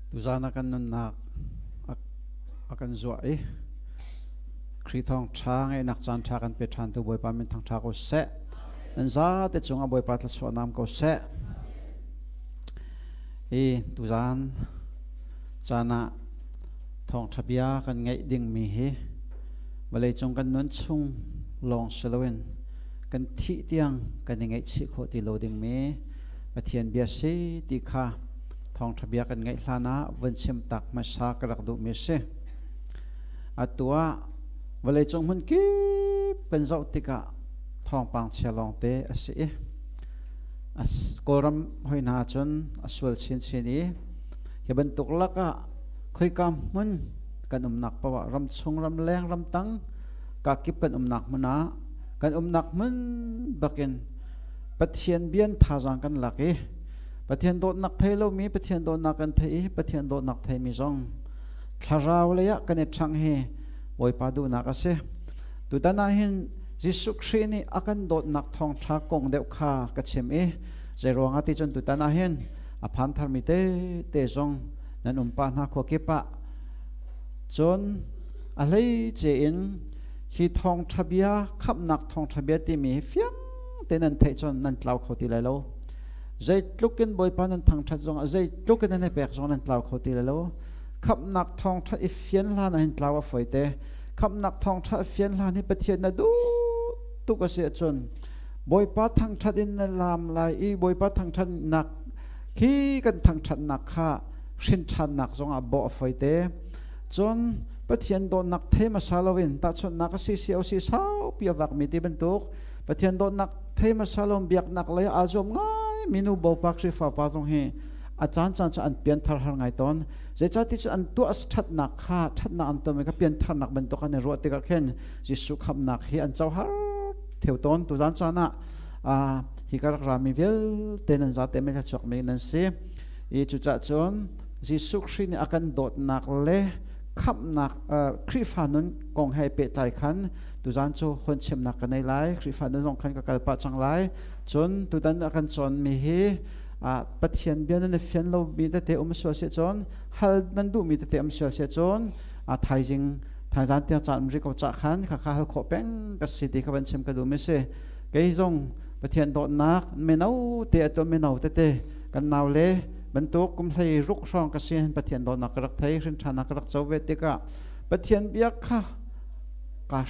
tu zana kan nun nak akan zua kri thong thang e nak chan tha kan pe than tu boi pa min thang tha ko se nan za te chunga boi pa tla so nam ko se tu zan chana thong thabia kan ngai ding mi hi balai chung kan nun chung long selowen kan thi tiang kan ngai chi kho ti lo ding mi pathian bia se ti kha thong thabia kan ngai hlana wan chem tak ma sa ka rak du mi se atua balai chung mun ki pen zau tika thong pang chelong te ase as koram hoina chun aswal chin chini he ban tuk laka khoi kam mun kan nak pawa ram chung ram leng ram tang ka kip kan nak mana kan nak mun bakin pathian bian thajang kan laki pathian do nak thai lo mi pathian do nak kan thai pathian do nak thai mi zong thlaraw le ya kan thang he boi pa du nak ase tu dana hin jisu khrini akan do nak thong tha kong deu kha ka chem je ronga ti chon tu dana hin a phan thar mi te zong nan pa na kho ke pa chon a lei che in hi thong thabia khap nak thong thabia ti mi fiang tenan thai chon nan tlau kho ti lai lo zai tlukin boi pa nan thang that zong zai tlukin ne pek zong nan tlau kho ti lai lo khap nak thong tha ifian la na hin tlau a foi te khap nak thong tha ifian la ni pathian na du tu ka se chon boi pa thang thatin na lam lai i boi pa thang than nak khi kan thang that nak kha shin than nak zong a bo foi te chon pathian do nak the ma salawin ta chon nak si si o si sau pia wak mi ti ban tuk pathian do nak the ma salom biak nak lai azom ngai minu bo pak si fa pa zong he a chan an pian thar har ngai ton je cha ti an tu as that nak kha that na an to me ka pian thar nak ban to ka ne ro te ka khen ji su kham nak hi an chau har theu ton tu jan chana hi ka ra mi vel tenan za te me ka chok me nan se e chu cha chon ji su khri ni akan dot nak le khap nak khri fanun kong hai pe tai khan tu jan chu hon chem nak ka nei lai khri fanun jong khan ka kal pa chang lai chon tu dan akan chon mi hi pathian bian ne fian lo mi te so se chon hal nan du mi te so se chon thai jing thai jan te chan ri ko cha khan kha kha kho peng ka si ti ka ban chem ka du me se ke jong pathian do nak me nau te to me nau te kan nau le ban to kum thai ruk song ka sin pathian do nak rak thai rin thana ka rak chau ve te ka pathian biak kha ka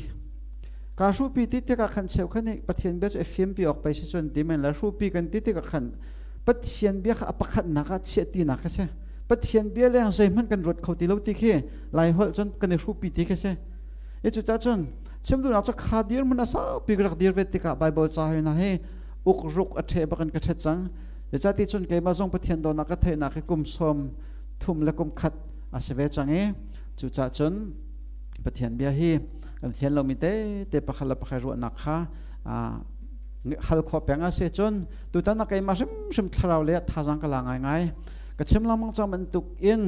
shu pi ti te ka khan cheu khani pathian biak fm pi ok pai se chon ti men la shu pi kan ti te ka khan pathian biak apakhat na ka che ti na ka se pathian bia leng zai man kan rot khoti lo ti khe lai hol chon kan shu pi ti khe se e chu cha chon chem du na cha kha dir mun asa pi rak dir ve ti ka bible cha he na he uk ruk a the ba kan ka the chang je cha ti chon ke ma zong pathian do na ka the na ke kum som thum la kum khat a se ve chang e chu cha chon pathian bia hi kan thian lo mi te pakhala pakha ro na kha hal kho penga se chon tu ta na kai ma sim tharau le thajang ka la ngai ka chem lamang cham an tuk in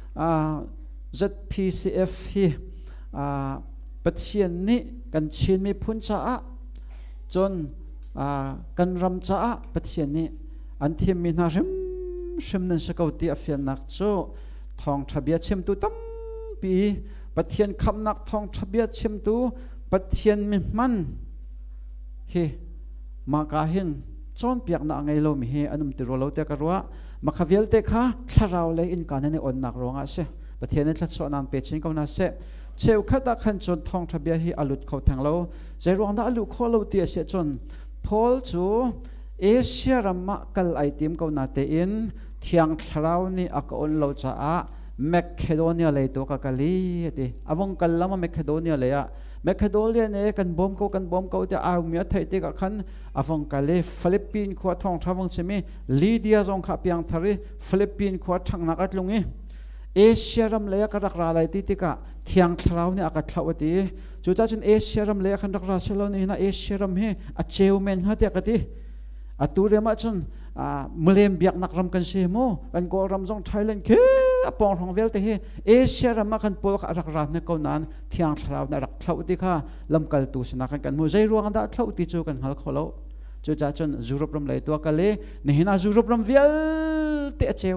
ZPCF hi pathian ni kan chin mi phun cha a chon kan ram cha a pathian ni an thim mi na rim nan sakauti afian nak cho thong thabia chem tu tam pi pathian kham nak thong thabia chem tu pathian mi man hi ma ka hin chon piak na ngai lo mi he anum ti ro lo te ka ruwa makhavial te kha thlaraw le in kan ne on nak ronga se pathian ne thla cho nam pe chin ko na se cheu khata khan chon thong thabia hi alut kho thang lo je rong da alu kho lo ti se chon phol chu asia ramma kal item ko na te in thiang thlaraw ni ak on lo cha a Macedonia le to ka kali ti awong kal lama Macedonia le ya Macedonia ne kan bom ko te a mi thai te ka khan awong kale Philippines kho thong thawang chemi Lydia jong kha piang thari Philippines kho thang na ka tlungi Asia ram le ka rak ra lai ti ka thiang thlaw ni aka thlawati chu cha chin Asia ram le khan rak ra selo ni na Asia ram he a cheu men ha te ka ti ature ma chun mulem biak nak ram kan se mo kan ko ram jong Thailand ke apong hong vel te he Asia ram ma kan pol ka rak ra ne ko nan thiang thlaw na rak thlau ti kha lam kal tu sna kan mu jai ruang da thlau ti chu kan hal kholo chu cha chun Europe ram lai to ka le ni hina Europe ram vel te cheu di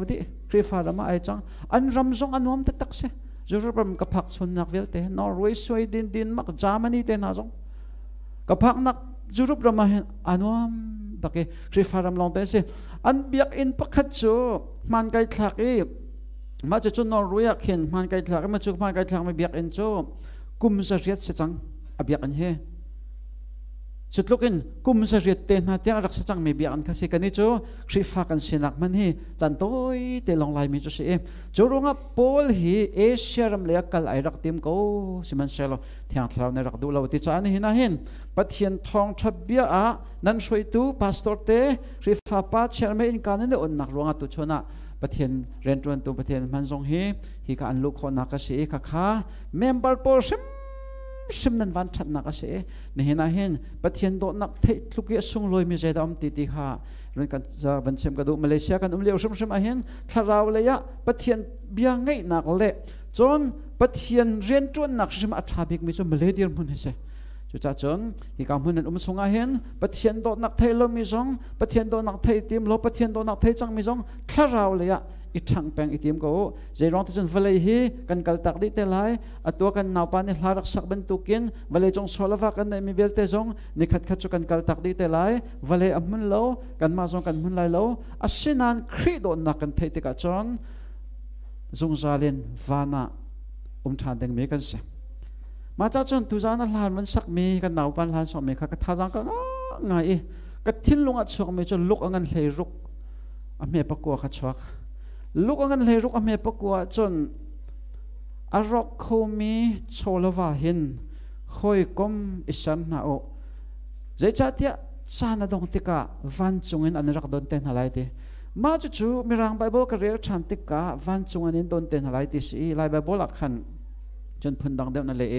คริฟาร์มาไอจังอันรำซงอันวมตักเสจูรุปรำกับพักส่วนนักเวลเตนอร์เวย์สวีเดนดินมักจามันนี่เตน่าจงกับพักนักจูรุปรำมาเห็นอันวมตักเอคริฟาร์มลองเตนเสอันเบียกอินปักขัดจูมันไกลทลักเอมาจะจุนนอร์เวย์เห็นมันไกลทลักมาจุมันไกลทลักไม่เบียกอินจูกุมจะเรียดเสจังอเบียกอันเฮสุดลูกอินกุมจะเรียดเตนมาเตียงรักษาจังไม่เบียกอันคาสิกันนี่จูคริฟากันสินักมันเฮจันโต้ยเตลองไลมีจูเสจูรุงะโพลฮีเอเชียรำเลียกัลไอรักติมกูสิมันเชลล์เที่ยงทลาวในรักดูเราติดจานหินะเห็นปัทเทียนทองทับเบียอะนั่นช่วยตูพาสตอร์เตคริฟาปัดเชลเมอินการนั่นเดอนนักรวงตุชนะปัทเทียนเรนจวนตูปัทเทียนมันทรงฮีการลูกคนนักสิข้าข้าเมมเบอร์โพซิมนันวันชัดนักเสนี่เห็นนะเห็นปัทยันโดนักเทลุกเยสุงลอยมีใจดำติติค่ะเรื่องการจะบันเชมกระดูมาเลเซียกันเลี้ยวชิมเห็นทาราวเลยะปัทยันเบียงไงนักเละจนปัทยันเรียนจวนนักชิมอัฐาบิกมีจนมาเลเดียมุนเสจุดจ้าจนที่การมุนนั้นสงเห็นปัทยันโดนักไทยลมีจงปัทยันโดนักไทยทีมลปัทยันโดนักไทยจังมีจงทาราวเลยะอีทั้งแปลงอีทีมก็ใจร้อนที่จนเวลาฮีกันกัลตักดิเตลัยตัวกันนาวปานิลารักสักบรรทุกินเวลาจงสโลวากันในมีเบลเตจงนิขัดขัดจุกันกัลตักดิเตลัยเวลาอัมมุนโลกันมาจงกันมุนไลโลอาศินันครีโดนักกันเทติกาจอนจงซาลินวานาทานเดงมีกันเสมาจากจนตุจานัลานมันสักมีกันนาวปานลานสองมีค่ะก็ท่าจังก็ไงก็ทิ้งลงอัดชกมีจนลุกอันเฮรุกอเมปกัวขัดชกลูกอันเลยลูกอเมริกาจนอารมณ์เขามีโชลวาหินคอยกมอิสันนาโอใจจัดเดียชาณดงติกาวันจงอินอันรักโดนเต้นอะไรดีมาจู่ๆมีรังไบเบิลก็เรียกชันติกาวันจงอินโดนเต้นอะไรดีสิไลไบเบิลหลักขันจนพันดังเดียวนั่นเลย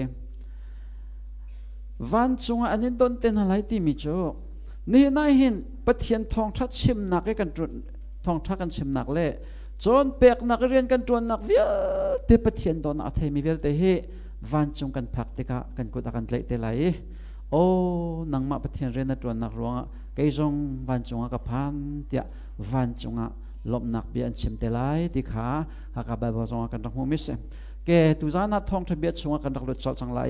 วันจงอินโดนเต้นอะไรดีมิจูนี่นายเห็นปะเทียนทองทัดชิมหนักกันจุดทองทัดกันชิมหนักเลยจนเปกนักเรียนกันจวนนักวิเทปเทียนโดนอาเทมีเวลเตเฮวันจงกันพักเตกะกันกุดกันเละเตไลโอ้นังมาปเทียนเรียนจวนนักรวงไกจงวันจงกับพันเตียวันจงลบนักเบียนชิมเตไลติขาหากแบบว่าจงกันรักมุมิสแกตุจานัดทองทะเบียนจงกันรักหลุดจอดจังไล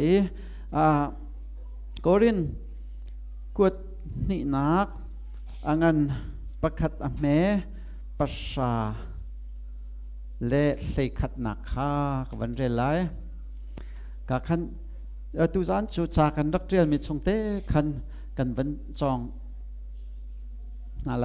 กอรินกวดนี่นักอังันประคัดอเมปัสสาเละใส่ขัดหนักข้าวันเรียนไรกับขันตุจานจูจากันรักเรียนมีชงเต้ขันกันวันจองอะไร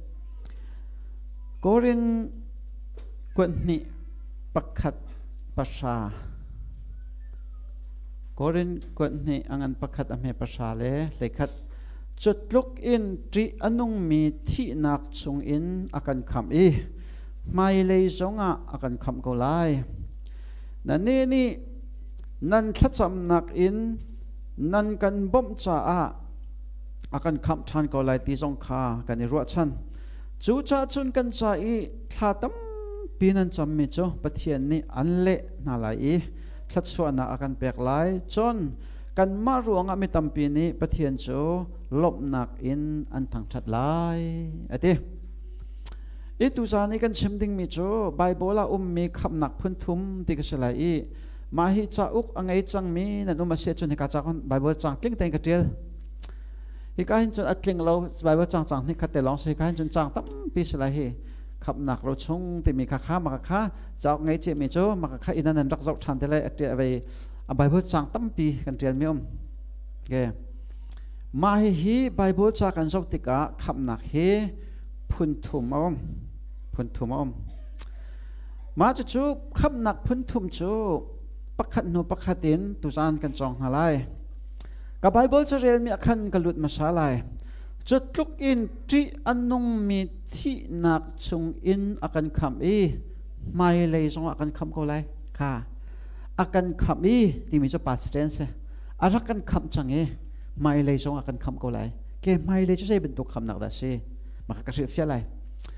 กอรินกวนนี่ปักขัดปัสสากอรินกวนนี่อังันปักขัดอเมปัสสาเละใส่ขัดจุดลุกอินจีอนุงมีที่นักชงอินอากันคำอีไม่เลยจงอากันคำก็ไล่นั่นนี่นั่นทัดจำนักอินนั่นกันบ่มจ่าอากันคำทันก็ไล่ที่จงคากันในรัวชันจูจ่าจุนกันจ่าอีท่าตั้มปีนั้นจำมิจูปะเทียนนี่อันเละน่าไล่ทัดส่วนอากันเปียกไล่จนกันมารวงไม่ตั้มปีนี้ปะเทียนจูลบนักอินอันทางชัดไล่ไอ้ที่ตุจานี่กันชิมดิ้งมิจูไบเบิลมีคำหนักพื้นทุมที่กษลายมาฮิจาอุกอังไอจังมีนั่นมาเสียจนให้กาจากไบเบิลจังกลิ้งเต็งกระเดียลฮิกาหินจนอัดกลิ้งเราไบเบิลจังนี่คัดแต่ลองฮิกาหินจนจังตั้มปีสลายคำหนักเราชงที่มีค่ามาค่าจากไงเจมิจูมาค่าอินนั้นรักเจ้าทันแต่เลยเดียไปไบเบิลจังตั้มปีกันเดียลมิอมเกมาฮิไบเบิลจากกันจบติกาคำหนักเฮพุ่นทุ่มพุ่นทุ่มมาจูคำหนักพุ่นทุ่มจูปักขัดนูปักขัดดินตุจานกันจองอะไรกับไบเบิลจะเรียนมีขันกลุดมาชาไลจุดลุกอินที่อันนงมีที่นักชงอินอากันคำไม่เลยจงอากันคำก็ไรค่ะอากันคำที่มีจุดปัสเตนส์อารักกันคำจังไม่เลยจงอากันคำก็ไรเกไม่เลยจะใช้เป็นตัวคำหนักได้สิมากระสือเฟียไร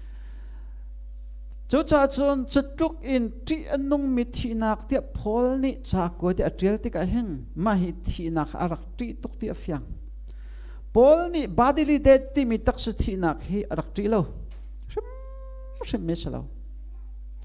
จุดจ่าจนจุดลุกอินที่อันนงมีที่นักเดียพอลนี่จากกูเดียเรียลที่กันเห็นมาหิที่นักอารักที่ตุกเดียเฟียงพอลนี่บาดิลิเดตที่มีตักสุที่นักให้อารักที่เราชิมไม่ใช่เรา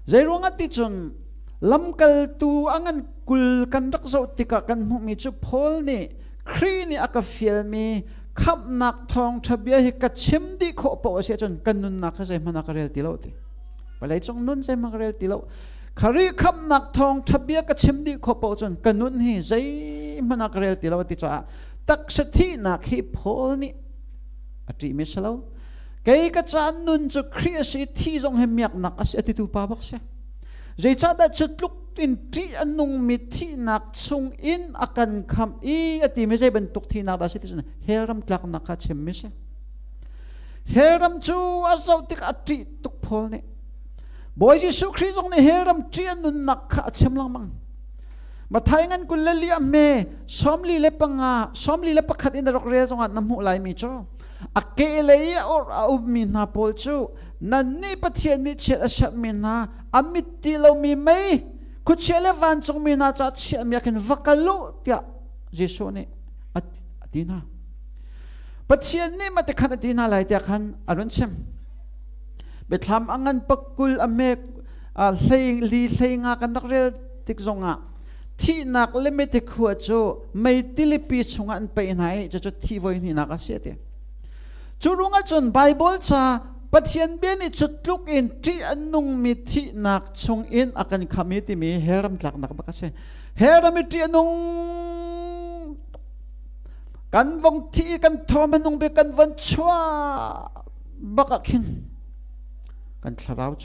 zai ronga ti chun lamkal tu angan kul kan rak zo tika kan mu mi chu phol ni khri ni aka fiel mi khap nak thong thabia hi ka chim di kho po se chun kan nun nak se mana ka rel ti lo ti palai chong nun se ma ka rel ti lo khari khap nak thong thabia ka chim di kho po chun kan nun hi zai mana ka rel ti lo ti cha tak sa thi nak hi phol ni ati mi salo cái chan nun cho khria si thi jong hem yak nak as ati tu pa bak se zai cha da chutluk in ti anung mi thi nak chung in akan kham I ati me zai ban tuk thi nak da si ti heram tlak nak ka chem mi se heram chu azau tik ati tuk phol ne boy ji su khri jong ne heram ti anun nak kha chem lang mang mà thay ngân quân lê liam mê xóm li lê panga xóm li lê pakhat in rok re jong nam hu lai mi cho akele or au mi na pol chu nan ni pathian ni chet asap mi na amit ti lo mi mai ku chele van chong mi na cha che mi ken vakalu tia jesu ni atina pathian ni mate khan atina lai tia khan arun chem bethlam angan pakul ame hlei li hlei nga kan rel tik zonga thi nak lemete khua cho mai tilipi chunga an pe nai cho thi voi ni nak ase te churunga chon bible cha pathian be ni chutluk in ti anung mi thi nak chung in akan khami ti mi heram tlak nak ba se heram mi ti anung kan vong thi kan thom anung be kan van chwa baka khin kan thlarau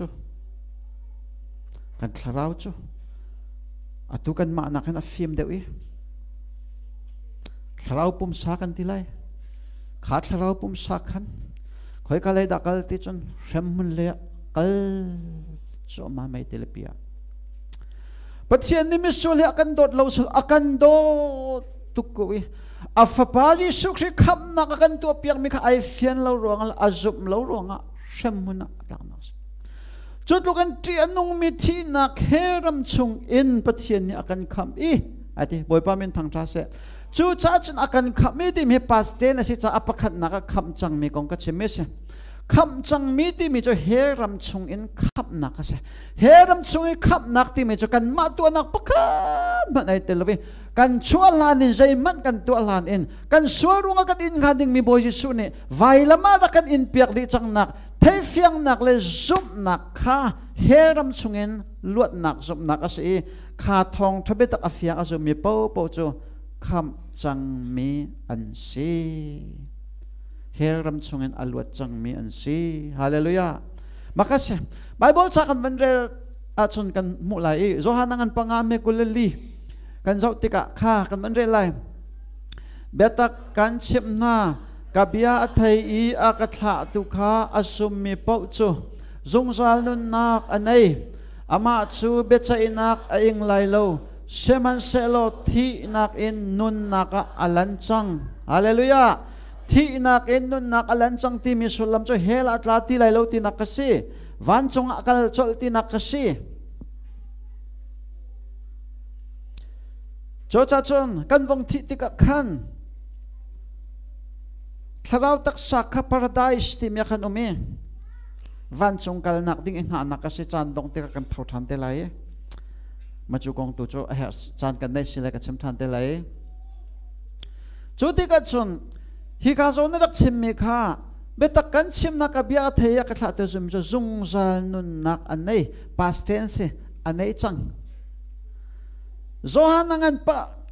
chu atu kan ma na kan a film dewi thlarau pum sa kan tilai kha thlarau pum sa khan khoi ka lai da kal ti chun remmun le kal so ma mai telepia pathian ni mi so le akan dot lo sul akan do tukui afapa ji sukri kham na kan tu piak mi kha ai fian lo rongal azum lo ronga remmun tak na chutlukan ti anung mi thi nak heram chung in pathian ni akan kham I ati boipa min thang tha se chu cha chun akan kham mi ti mi pas te na si cha apakhat na ka kham chang mi kong ka chime se kham chang mi ti mi cho heram chung in khap na ka se heram chung I khap nak ti mi cho kan ma tu nak pakhat ma nai telovi kan chua lan in zai man kan tu lan in kan suarunga kan in gading mi boy Jesu ni vai lama da kan in piak di chang nak thay phiang nak le zup nak kha heram chungin luat nak zup nak ase kha thong thabe tak afia azu mi po chu kham chang mi an si heram chungin aluat chang mi an si hallelujah makase bible cha kan vanrel achun kan mulai johanangan pangame kulali kan zau tika kha kan vanrel lai betak kan chimna kabia athai I akatha tu kha asum mi pau chu zungzal nun nak anei ama chu becha inak aing lai lo seman selo thi nak in nun naka alanchang hallelujah thi nak in nun nak alanchang ti mi sulam chu hel atla ti lai lo ti nakasi van chung akal chol ti nakasi cho cha chon kan vong thi ti ka khan tharau tak sakha paradise ti mi khan umi van chung kal nak ding nga nak kasi chan dong te kan thau than te lai ma chu kong tu chu chan kan nei sila ka chim than te lai chu ti ka chun hi ka zo na rak chim mi kha betak kan chim na ka bia theya ka thla te zum chu zung zal nun nak anei past tense anei chang zohanangan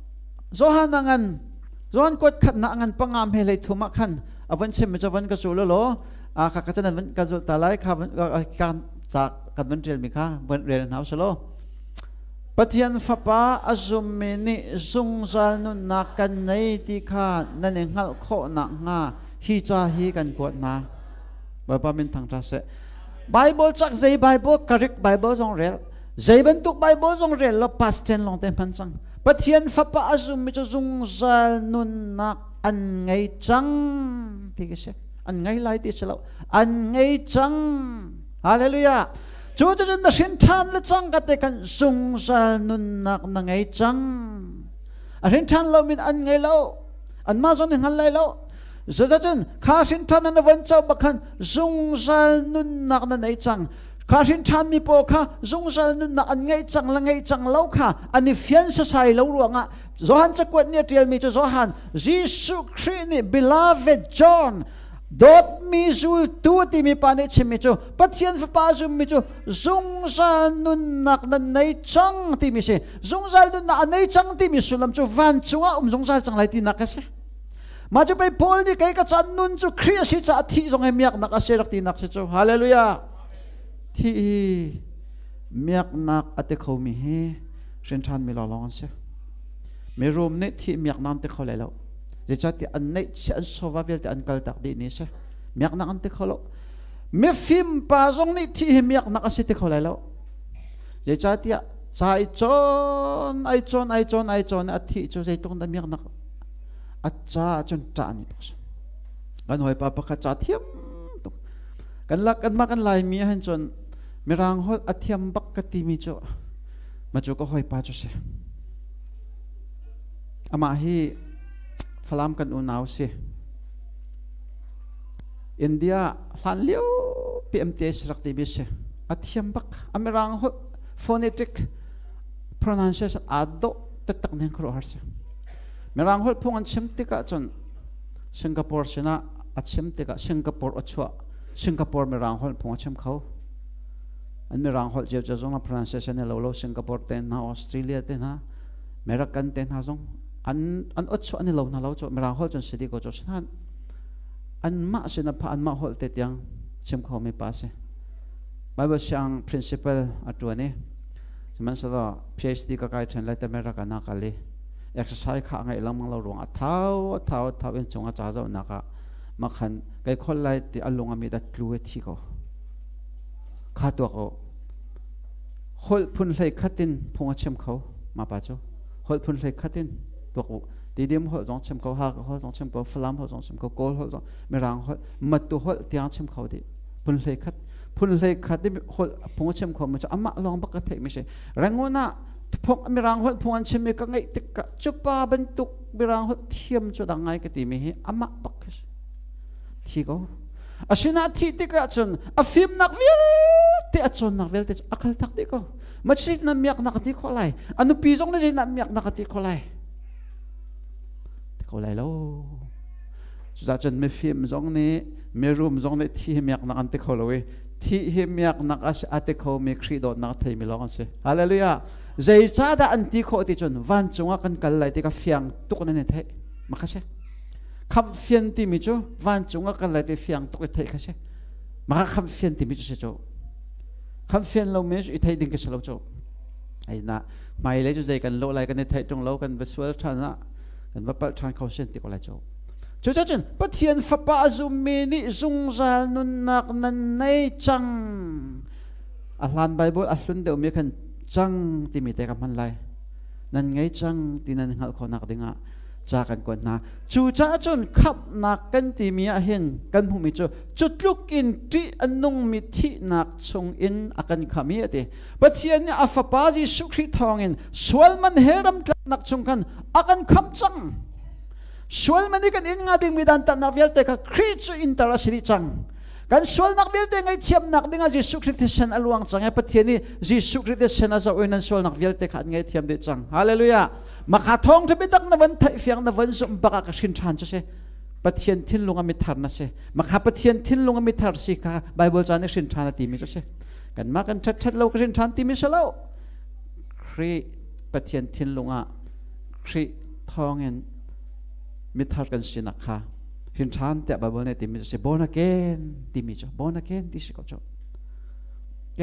Zohan kot khat na angan pangam he lei thuma khan avan chem chavan ka sulo lo a kha ka chanan van ka zul talai kha kan chak kan van rel mi kha van rel naw solo pathian fapa azum me ni zungzal nun na kan nei ti kha nane ngal kho na nga hi cha hi kan kot na ba min thang tra se bible chak zai bible correct bible zong rel zai ban tuk bible zong rel lo past tense long ten pan chang pathian fapa azum mi cho zungzal nun nak an ngai chang ti se an ngai lai ti chalo an ngai chang hallelujah chu chu na sin than le chang ka te kan zungzal nun nak na ngai chang a rin than lo min an ngai lo an ma zon ngal lai lo zada chun kha sin than na van chau bakhan zungzal nun nak na ngai chang ข้าชินชันมีโปค่ะจงจัลนุนนักอันไงจังละไงจังเล่าค่ะอันนี้เฟียนสายเล่าหลวงอ่ะจอหันจะกวดเนี่ยเทียลมีจะจอหันยิสุคริสต์นี่ beloved John ดอดมีจูตัวที่มีปานิชิมิจูปัจเจียนฟ้าจูมิจูจงจัลนุนนักนั้นในจังที่มีเสจงจัลนุนนักในจังที่มีสุลัมจูวันจูอ่ะจงจัลจังไรที่นักเสมาจูไปพอลนี่ใครก็จันนุนจูคริสต์จะที่จงให้เมียกนักเสรักที่นักเสจูฮาเลลูยาที่เมียกนักอัตเขามีเฮเช่นชันมีหล่อลองเสียมีรวมเนี่ยที่เมียกนักอัตเขาเลยแล้วเดี๋ยวจะที่อันนี้เชื่อสวาเวลที่อันกัลตักดีนี่เสียเมียกนักอัตเขาแล้วมีฟิล์มปาจงนี่ที่เมียกนักอัตเขาเลยแล้วเดี๋ยวจะที่ใจจนไอจนอัฐิจนใจตรงนั้นเมียกนักอัจฉริยะจนจานี่กันหอยปาปะขจัดเทียมกันลักกันมากันลายมีให้จนมีรางหดอัฐิมบักกติมีจ่อมาจ่อก็หอยปาจ่อเสียอามาฮีฟลามกันอุณาวเสียอินเดียหันเลี้ยวพีเอ็มทีเอสรักตีบิเสียอัฐิมบักอเมรังหด phonetic pronunciation อาดโตตักเนี่ยครัวหาเสียมีรางหดพงอันเชื่อมติกะจนสิงคโปร์ชนะอัดเชื่อมติกะสิงคโปร์อัดชัวสิงคโปร์มีรางหดพงอันเชื่อมเขาอันมีรางหดเจ้าจะจงมา pronunciation เนี่ยเราสิงคโปร์เต็นนะออสเตรเลียเต็นนะอเมริกันเต็นนะจงอันอัดชัวอันนี้เรานะเราจงมีรางหดจนสิดีก็จงฉะนั้นอันมาสินะพะอันมาหดเตียงเชื่อมเขาไม่ปัสเลยBible ช่าง principle อันตัวนี้มันสะดวก PhD ก็ใกล้ถึงเลยแต่ไม่รักนักเลยexercise ข้างไงลังมังเราหลวงเท้าอินจงอาจารย์เจ้านักมาขันไก่คนไรที่อารมณ์มีแต่กลัวที่เขาข้าตัวเขาหดพุ่นเลยขัดินพงเชื่อมเขามาป่ะจ๊หดพุ่นเลยขัดินตัวเขาดีเดียมหดจงเชื่อมเขาหากหดจงเชื่อมเขาฟลามหดจงเชื่อมเขาโกลหดจงไม่รังหดมัดตัวหดที่ยังเชื่อมเขาดิพุ่นเลยขัดที่หดพงเชื่อมเขามันจะอามาลองบักกะเทไม่ใช่แรงว่าน่ะพงมีรางหดพงอันเชื่อมก็ไงติกะจุป้าบรรทุกมีรางหดเทียมจุดดังไงก็ตีไม่เห็นอามาบักที่เขาอาชินาที่ติกะจนอาฟิมนักเวลที่อาจนนักเวลที่อาคัลตักติเขาไม่ใช่น้ำเมียกนักติเขาไรอันนู้ปีจงได้น้ำเมียกนักติเขาไรเขาไรแล้วจะจนไม่ฟิมจงนี้ไม่รู้จงได้ที่เมียกนักติเขาเลยที่เมียกนักอาติเขามีครีดอนักไทยมีร้องสิฮาเลลูยาใจจ้าดาอันที่เขาที่จนวันจงว่ากันกันไรที่กับเฟียงตุกนั่นเองเท่มาค่ะใช่คำเฟียนที่มีจูวันจงว่ากันไรที่เฟียงตุกเท่ค่ะใช่มาคำเฟียนที่มีจูเสียจูคำเฟียนเราไม่ใช่ไทยดิ้งกันเสียเราจูไอ้น่ะไม่เลยจูใจกันโลอะไรกันในไทยจงเรากันวิสุวลชนะกันว่าปัจจัยเขาเส้นที่เขาไรจูจู่ๆจนปัจเจียนฟ้าป่าจุมีนิจงจานุนนักนั้นในจังอัลลันไบเบิลอัลลุนเดียวมีกันจังที่มีแต่กับมันไรนั่นไงจังที่นั่นหักคนนักดิ่งจากกันก่อนนะจู่ๆจนขับนักกันที่มีเห็นกันผู้มีจุดลุกอินที่อันนุ่งมีที่นักชงอินอากันขมีเตปัจเจียนเนี่ยฟ้าป่าจีสุขีทองอินส่วนมันเฮรัมกันนักชงกันอากันคำจังส่วนมันนี่กันอินงาดิ่งมีดันตันนักเวลแต่ก็คริสต์อินตราสิริจังกันส่วนนักเวลแต่ไงเทียมนักดิ่งจิสุคริสต์เซนอลวงจังไงปะเทียนี่จิสุคริสต์เซนอาจะอุนันส่วนนักเวลแต่ขัดไงเทียมเดจังฮาเลลูยามาขาทองที่ไม่ตักนวันไทยเฟียงนวันสมบัติกับชินชันจะเสปะเทียนทิ้งลงอมิทาร์นะเสมาขาปะเทียนทิ้งลงอมิทาร์สิกาไบเบิลจานชินชันตีมิจะเสกันมากันชัดๆเราชินชันตีมิเสแล้วครีปะเทียนทิ้งลงอ่ะครีทองเงินมิทาร์กันสินักค่ะชินชันแต่ไบเบิลเนี่ยตีมิจะเสborn againตีมิจะborn againที่สิก็จะแก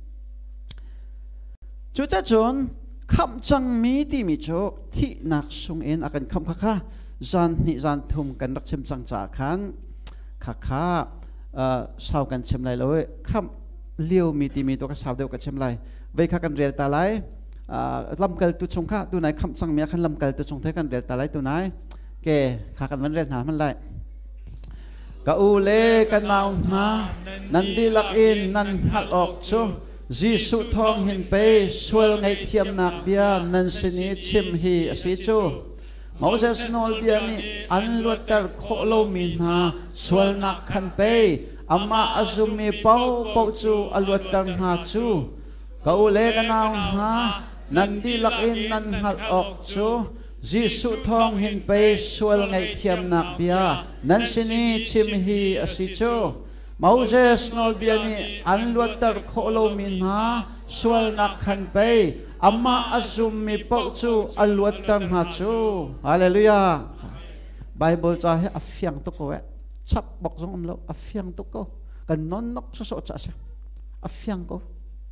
จุดจะจนคำจังมีที่มีโจที่นักสงเอ็นอาการคำข้าจันนิจันทุ่มกันรักเชื่อมสังจากขันข้าสาวกันเชื่อมไรเลยคำเลี้ยวมีที่มีตัวก็สาวเดียวกันเชื่อมไรเวข้ากันเรียลตาไหลลำเกลตุชงข้าตัวไหนคำจังมีขันลำเกลตุชงเท่กันเรียลตาไหลตัวไหนแกข้ากันมันเรียนหามันไรกะอูเล่กันนาวนานันดีลักอินนันหัดออกโชจีสุทองหินไปสวลไงเทียมนักเบียนันสินีชิมฮีสิจูมอเสสโนลเบียนี่อันรวดตรโคโลมินาสวลนักขันไปอ ama azumi pau chu alwat tar na chu kaule kanaw ha nandi lakin nan hal ok chu Jisu thong hin pe sual ngai thiam nak bia nan sini chim hi asicho Moses nol bia ni anluat tar kholo min ha sual nak khan pe amma azumi pau chu alwat tar na chu hallelujah Bible cha he afyang to ko chap bok jong amlo afyang to ko kan non nok so cha sa afyang ko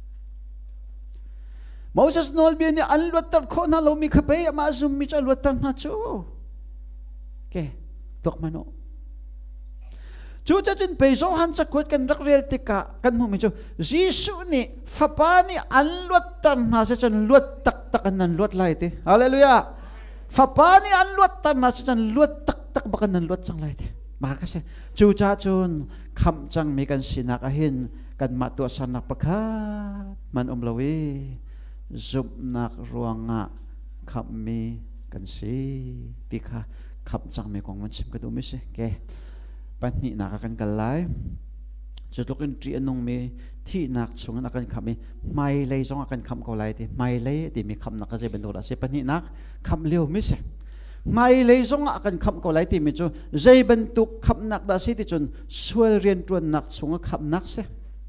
Moses nol bia ni anluat tar kho na lo mi khape amma azumi cha alwat tar na chu ke tok mano Chú cha chun pe so han cha kwat kan rak rel tika kan mu mi chu Jisu ni fapa ni anluat tan na sa chan luat tak tak nan luat lai ti hallelujah fapa ni anluat tan na sa chan luat tak tak bakan nan luat sang lai ti maka kasi chú cha chun kham chang mi kan sinak ahin kan matu sanak pakhat man umlawi zup nak ruanga kham mi kan si tika kham chang mi kong man sim ka du mi se ke pan ni nak akan kalai jutukin tri anong mi thi nak chungan akan kami mai lei jong akan kham ko lai ti mai lei ti mi kham nak ka je bendora se pan ni nak kham leo mi se mai lei jong akan kham ko lai ti mi chu jei bentuk kham nak da si ti chun sual rian tuan nak chunga kham nak se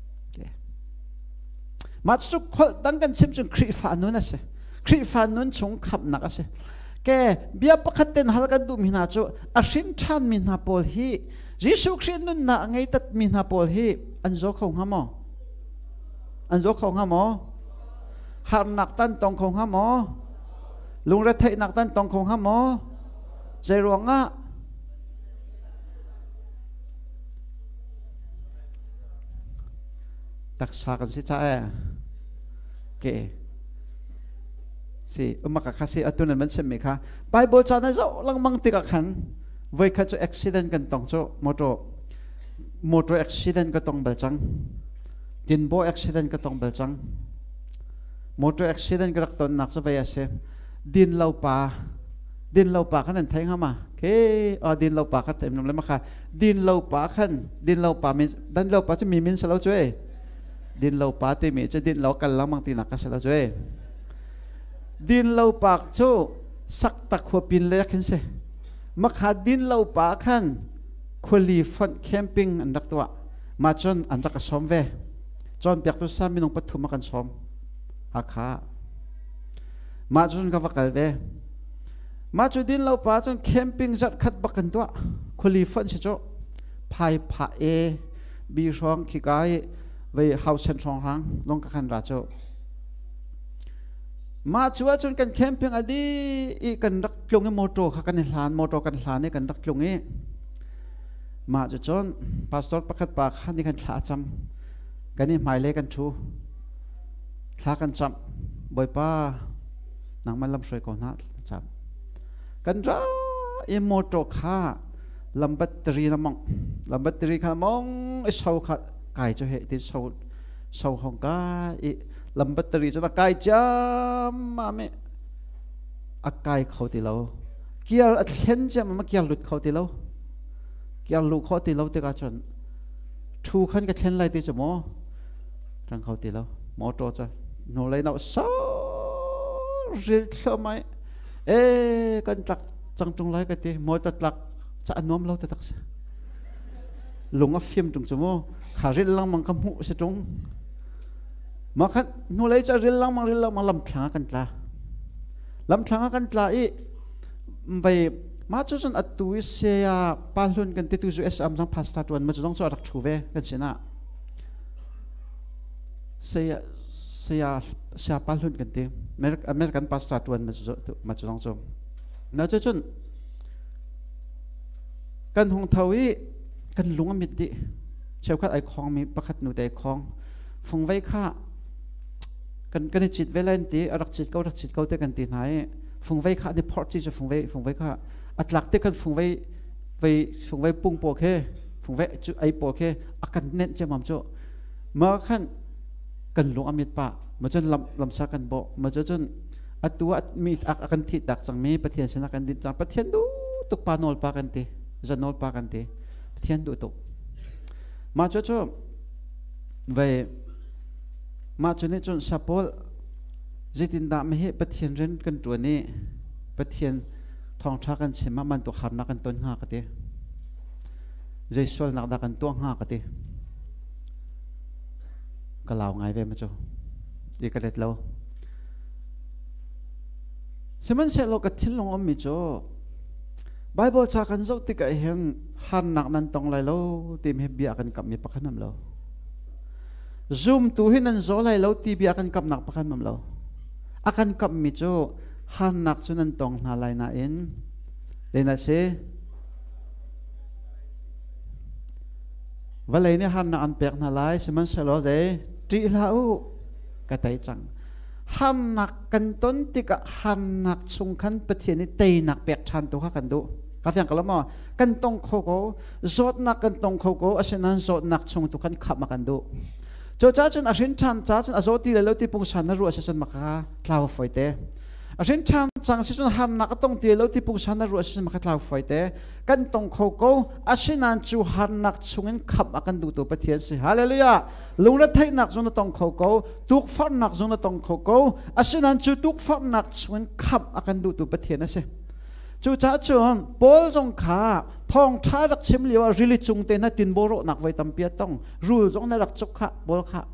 mat su khol dang kan sim chun khri fa nun ase khri fa nun chung kham nak ase ke bia pakhaten halkan du mina chu asin than min na pol hi Jisu Christ nun na ngay tat min ha pol hi anzo khong ha mo anzo khong ha mo har nak tan tong khong ha mo lung ra thai nak tan tong khong ha mo zai ruanga tak sa kan si cha ke si umaka kasi atunan man sem me kha Bible cha na zo lang mang tika khan với các chỗ accident kan tong chỗ motor accident ka tong belchang tin bo accident ka tong belchang motor accident ka ton nak sa vaya se din lau pa kan thai ngama ke din lau pa ka tem nam lama kha din lau pa min dan lau pa chu mi min salo chue din lau pa te mi chu din lau kal lamang ti nak ka salo chue din lau pa chu sak tak ho pin le khin se Makhadin lau pa khan khuli fon camping an rak twa ma chon an rak som ve chon pyak tu sa minong pathuma kan som akha ma chon ka vakal ve ma chu din lau pa chon camping zat khat bakan twa khuli fon se cho phai pha e bi rong khi kai ve house sen song rang long ka khan ra cho ma chua chun kan camping adi I kan rak tlung e motor kha kan hlan motor kan hlan e kan rak tlung e ma chu chon pastor pakhat pa khan ni kan thla cham kan ni mai le kan thu thla kan cham boi pa nang man lam soi ko na cham kan ra e motor kha lam battery na mong lam battery kha mong e sau kha kai cho he ti sau hong ka e lam battery cho ta kai cham ma me akai khau ti lo kial a thlen cham ma kial lut khau ti lo kial lu khau ti lo te ka chon thu khan ka thlen lai ti chamo rang khau ti lo mo to cha no lai na so ril thlo mai e kan tlak chang chung lai ka ti mo ta tlak cha anom lo ta tak sa lunga phim tung chamo kharil lang mang ka mu se tung mà khăn nu lấy cho ril lang mang làm thang kan tla I vậy mà cho chân atu se ya palun kan titu ju es am sang pasta tuan mà chong cho rak thu ve kan sina se ya palun kan ti American pasta tuan mà chong cho na cho chân kan hong thawi kan lunga mit di cheu khat ai khong mi pakhat nu te khong phong vei kha kan chit velen ti arak chit kau te kan ti nai phong vei kha de port chi cho phong vei kha atlak te kan phong vei pung po khe phong vei chu ai po khe akan nen che mam cho ma khan kan lung amit pa ma chen lam sa kan bo ma chen atua mi akan thi dak chang mi pathian sena kan din chang pathian du tuk pa nol pa kan ti zanol pa kan ti pathian du tuk mà cho về mà cho nên chọn support chỉ tin đã mấy hệ bất thiện rèn cần tuổi này bất thiện thong thácกันเสมามันตัวขันนักกันต้นหากันเตะใจส่วนนักดักกันตัวหากันเตะก็เล่าไงเว้ยมาจ้ะอีกกระเด็ดเราเสมันเสร็จเราก็ทิ้งลงอมิจ้ะไบเบิลจากกันเจ้าติกะเห็นหันนักนั้นตรงไรเราตีมเฮบียกันกับมีปะคันน้ำเราซูมตัวเห็นนั้นโจไรเราตีบียกันกับนักปะคันน้ำเราอากันกับมิจ้ะหันนักสุนันตรงนาลายนาเอ็นเลยนะเช่วันเลยเนี่ยหันนักอันเปียกนาลายสมันเสร็จเลยจีลาอูกระไตจังหันนักกันต้นติกะหันนักชงขันประเทศนี้ตีนักเปียกชันตัวข้ากันดูข้าฟังกันแล้วมั้งกันตรงเขาโก้โจดนักกันตรงเขาโก้อาศัยนั้นโจดนักชงตัวขันขับมากันดูโจจ้าจนอาศัยชันจ้าจนอาโจตีเลยแล้วที่ปุ่งชันนั้นรู้อาศัยชันมาข้าคลาวไฟเตะอาศัยชันจังสิจนหันนักต้องตีแล้วที่ปุ่งชันนั้นรู้อาศัยชันมาข้าคลาวไฟเตะกันตรงเขาโก้อาศัยนั้นจูหันนักชงนั้นขับมากันดูตัวประเทศสิฮาเลลูยาลุงรัฐไทยนักจนตรงเขาโก้ทุกฝันนักจนตรงเขาโก้อาศัยนั้นจูทุกฝันนักชงนั้นขับมากันดูตัวประเทศนั่นสิจู่จ้าจวนบอลจงขาทองท้ารักเชมเลียวริลิจุงเตนัดินโบโรนักไว้ตำเปียต้องรูจงในรักจกขะบอลขะ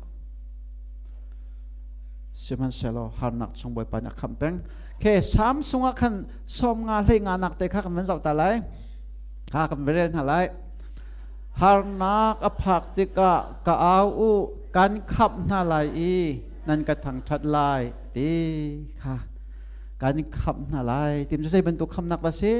เชื่อมันเสลอหันนักชงบอยปัญญาคำแปงแค่สามสงฆ์ขันสมงานให้งานนักแต่ข้ากันมันเจ้าตาไหลข้ากันไปเรียนอะไรหันนักอภักติกะกะเอาอุการขับหน้าไหลอีนั่นกระทั่งชัดลายดีค่ะการขับอะไรทีมจะใช้เป็นตัวคำนักละสิ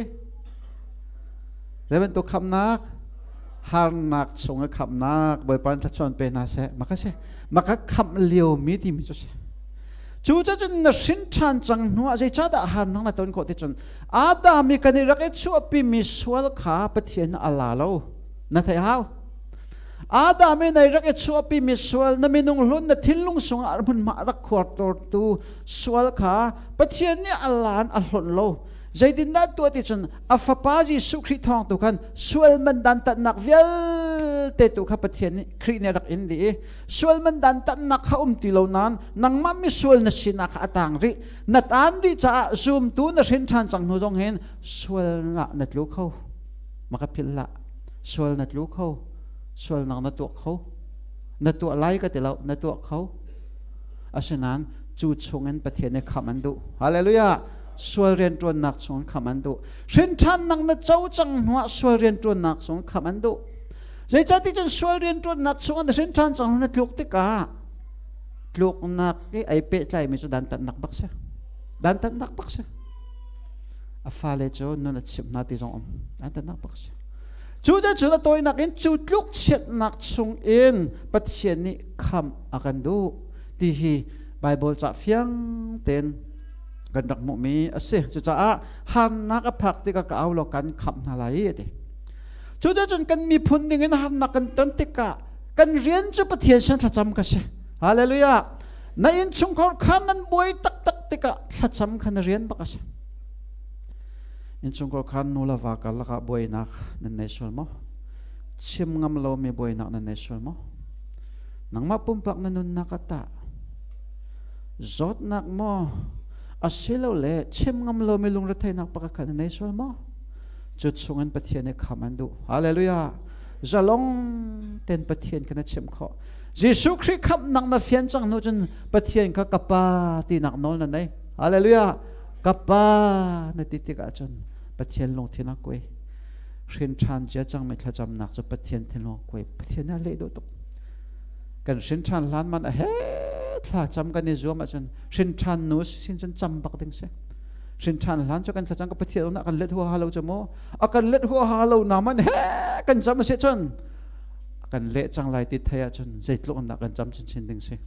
แล้วเป็นตัวคำนักหันนักส่งคำนักบ่อยปันทัชชนเป็นนาเสมาก็เสมาก็คำเลี้ยวมีทีมจะเสจู่จะจนนสินชันจังหัวใจจ้าดาหันนักตอนก่อนที่จนอาดามีกันรักชั่วปีมิสวลขาปะเทียนอัลลาโลนั่นไงฮาวอาดามีในรักชัวปีมิสวลนั่นมีนุ่งลุ้นนั่นทิ้งลุงสงอามันมารักขวดตัวตูสวลขาปะเทียนนี่อัลลาอัลลอฮ์โลใจดินนั่นตัวที่จนอัฟปาจีสุขริทองตัวกันสวลมันดันตัดนักเวลเตตุข้าปะเทียนนี่ครีเนรักอินดีสวลมันดันตัดนักข้าติโลนันนังมันมีสวลนัชนักอัตางรินัดอันดิจะซูมตูนัชเห็นชันจังหูจงเห็นสวลละนัดลูกเขามากับพิลละสวลนัดลูกเขาส่วนนักนัตัวเขานัตัวไล่ก็แต่เรานัตัวเขาอาฉะนั้นจูชงเงินประเทศในคำมันดูฮาเลลูยาส่วนเรียนตัวนักชงคำมันดูเช่นท่านนักนัเจ้าจังหัวส่วนเรียนตัวนักชงคำมันดูใจจัดที่จนส่วนเรียนตัวนักชงอันเช่นท่านจังนักลูกติกาลูกนักที่ไอเป็ดใจมีจุดดันตันนักบักเสดันตันนักบักเสอาฟาเลโจนุนชิบนาติจงอมดันตันนักบักเสจู่จะจู่ตัวนักอินจู่ลุกเช็ดนักชงอินปัจเจนี้คำอากันดูที่ฮีไบเบิลจะเฟียงเต็นกันดักมุมีเสียจู่จะหันนักพักที่ก็เอาเรากันคำอะไรดิจู่จะจนกันมีพุนดิ่งหันนักกันต้นติกะกันเรียนจู่ประเทศฉันทัดจำกันเสียฮาเลลูยาในอินชงของขันนั้นบวยตักตักติกะทัดจำขันเรียนบักเสียอินชงก็ขันนูลาวากัลละกับบ่อยนักนั่นในส่วนมั้งชิมงามเราไม่บ่อยนักนั่นในส่วนมั้งนังมาปุ่มปักนั่นนุนนักตาจอดนักมั้งอาศัยเราเล่ชิมงามเราไม่ลงรัฐไทยนักปักกันนั่นในส่วนมั้งจุดส่งเงินประเทศในคำมันดูฮาเลลูยาจะลงเต็นประเทศกันนะชิมเขาเยซูคริสต์ขับนักมาเฟียนจังโน้จนประเทศเขากับปาตีนักโน้นนั่นเองฮาเลลูยากับป้าในติดกันจนประเทศลงที่นักกุยเรียนชันเจ้าจังไม่ขจำนักจะประเทศที่ลงกุยประเทศนั้นเละดูตุกกันเรียนชันล้านมันเฮ้ถ้าจำกันในจัวมาจนเรียนชันนู้สิจนจำบักดึงเสียเรียนชันล้านจะกันขจำกับประเทศนั้นกันเล็ดหัวฮาโลจะโม่กันเล็ดหัวฮาโลน้ำมันเฮ้กันจำมาเสียจนกันเละจังไรติดเทียจนใจลุกนักกันจำชินดึงเสีย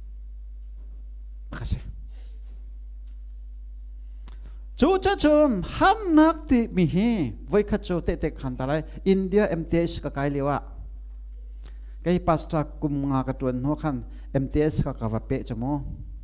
มาเสียจู่จะจนหันนักที่มีเฮไว้ขัดโจเตะขันตาไลอินเดียMTSก็ไกลเลยว่าไกปัสตากุมงากระตวนหัวขัน MTS ก็กว่าเป๊ะจมูก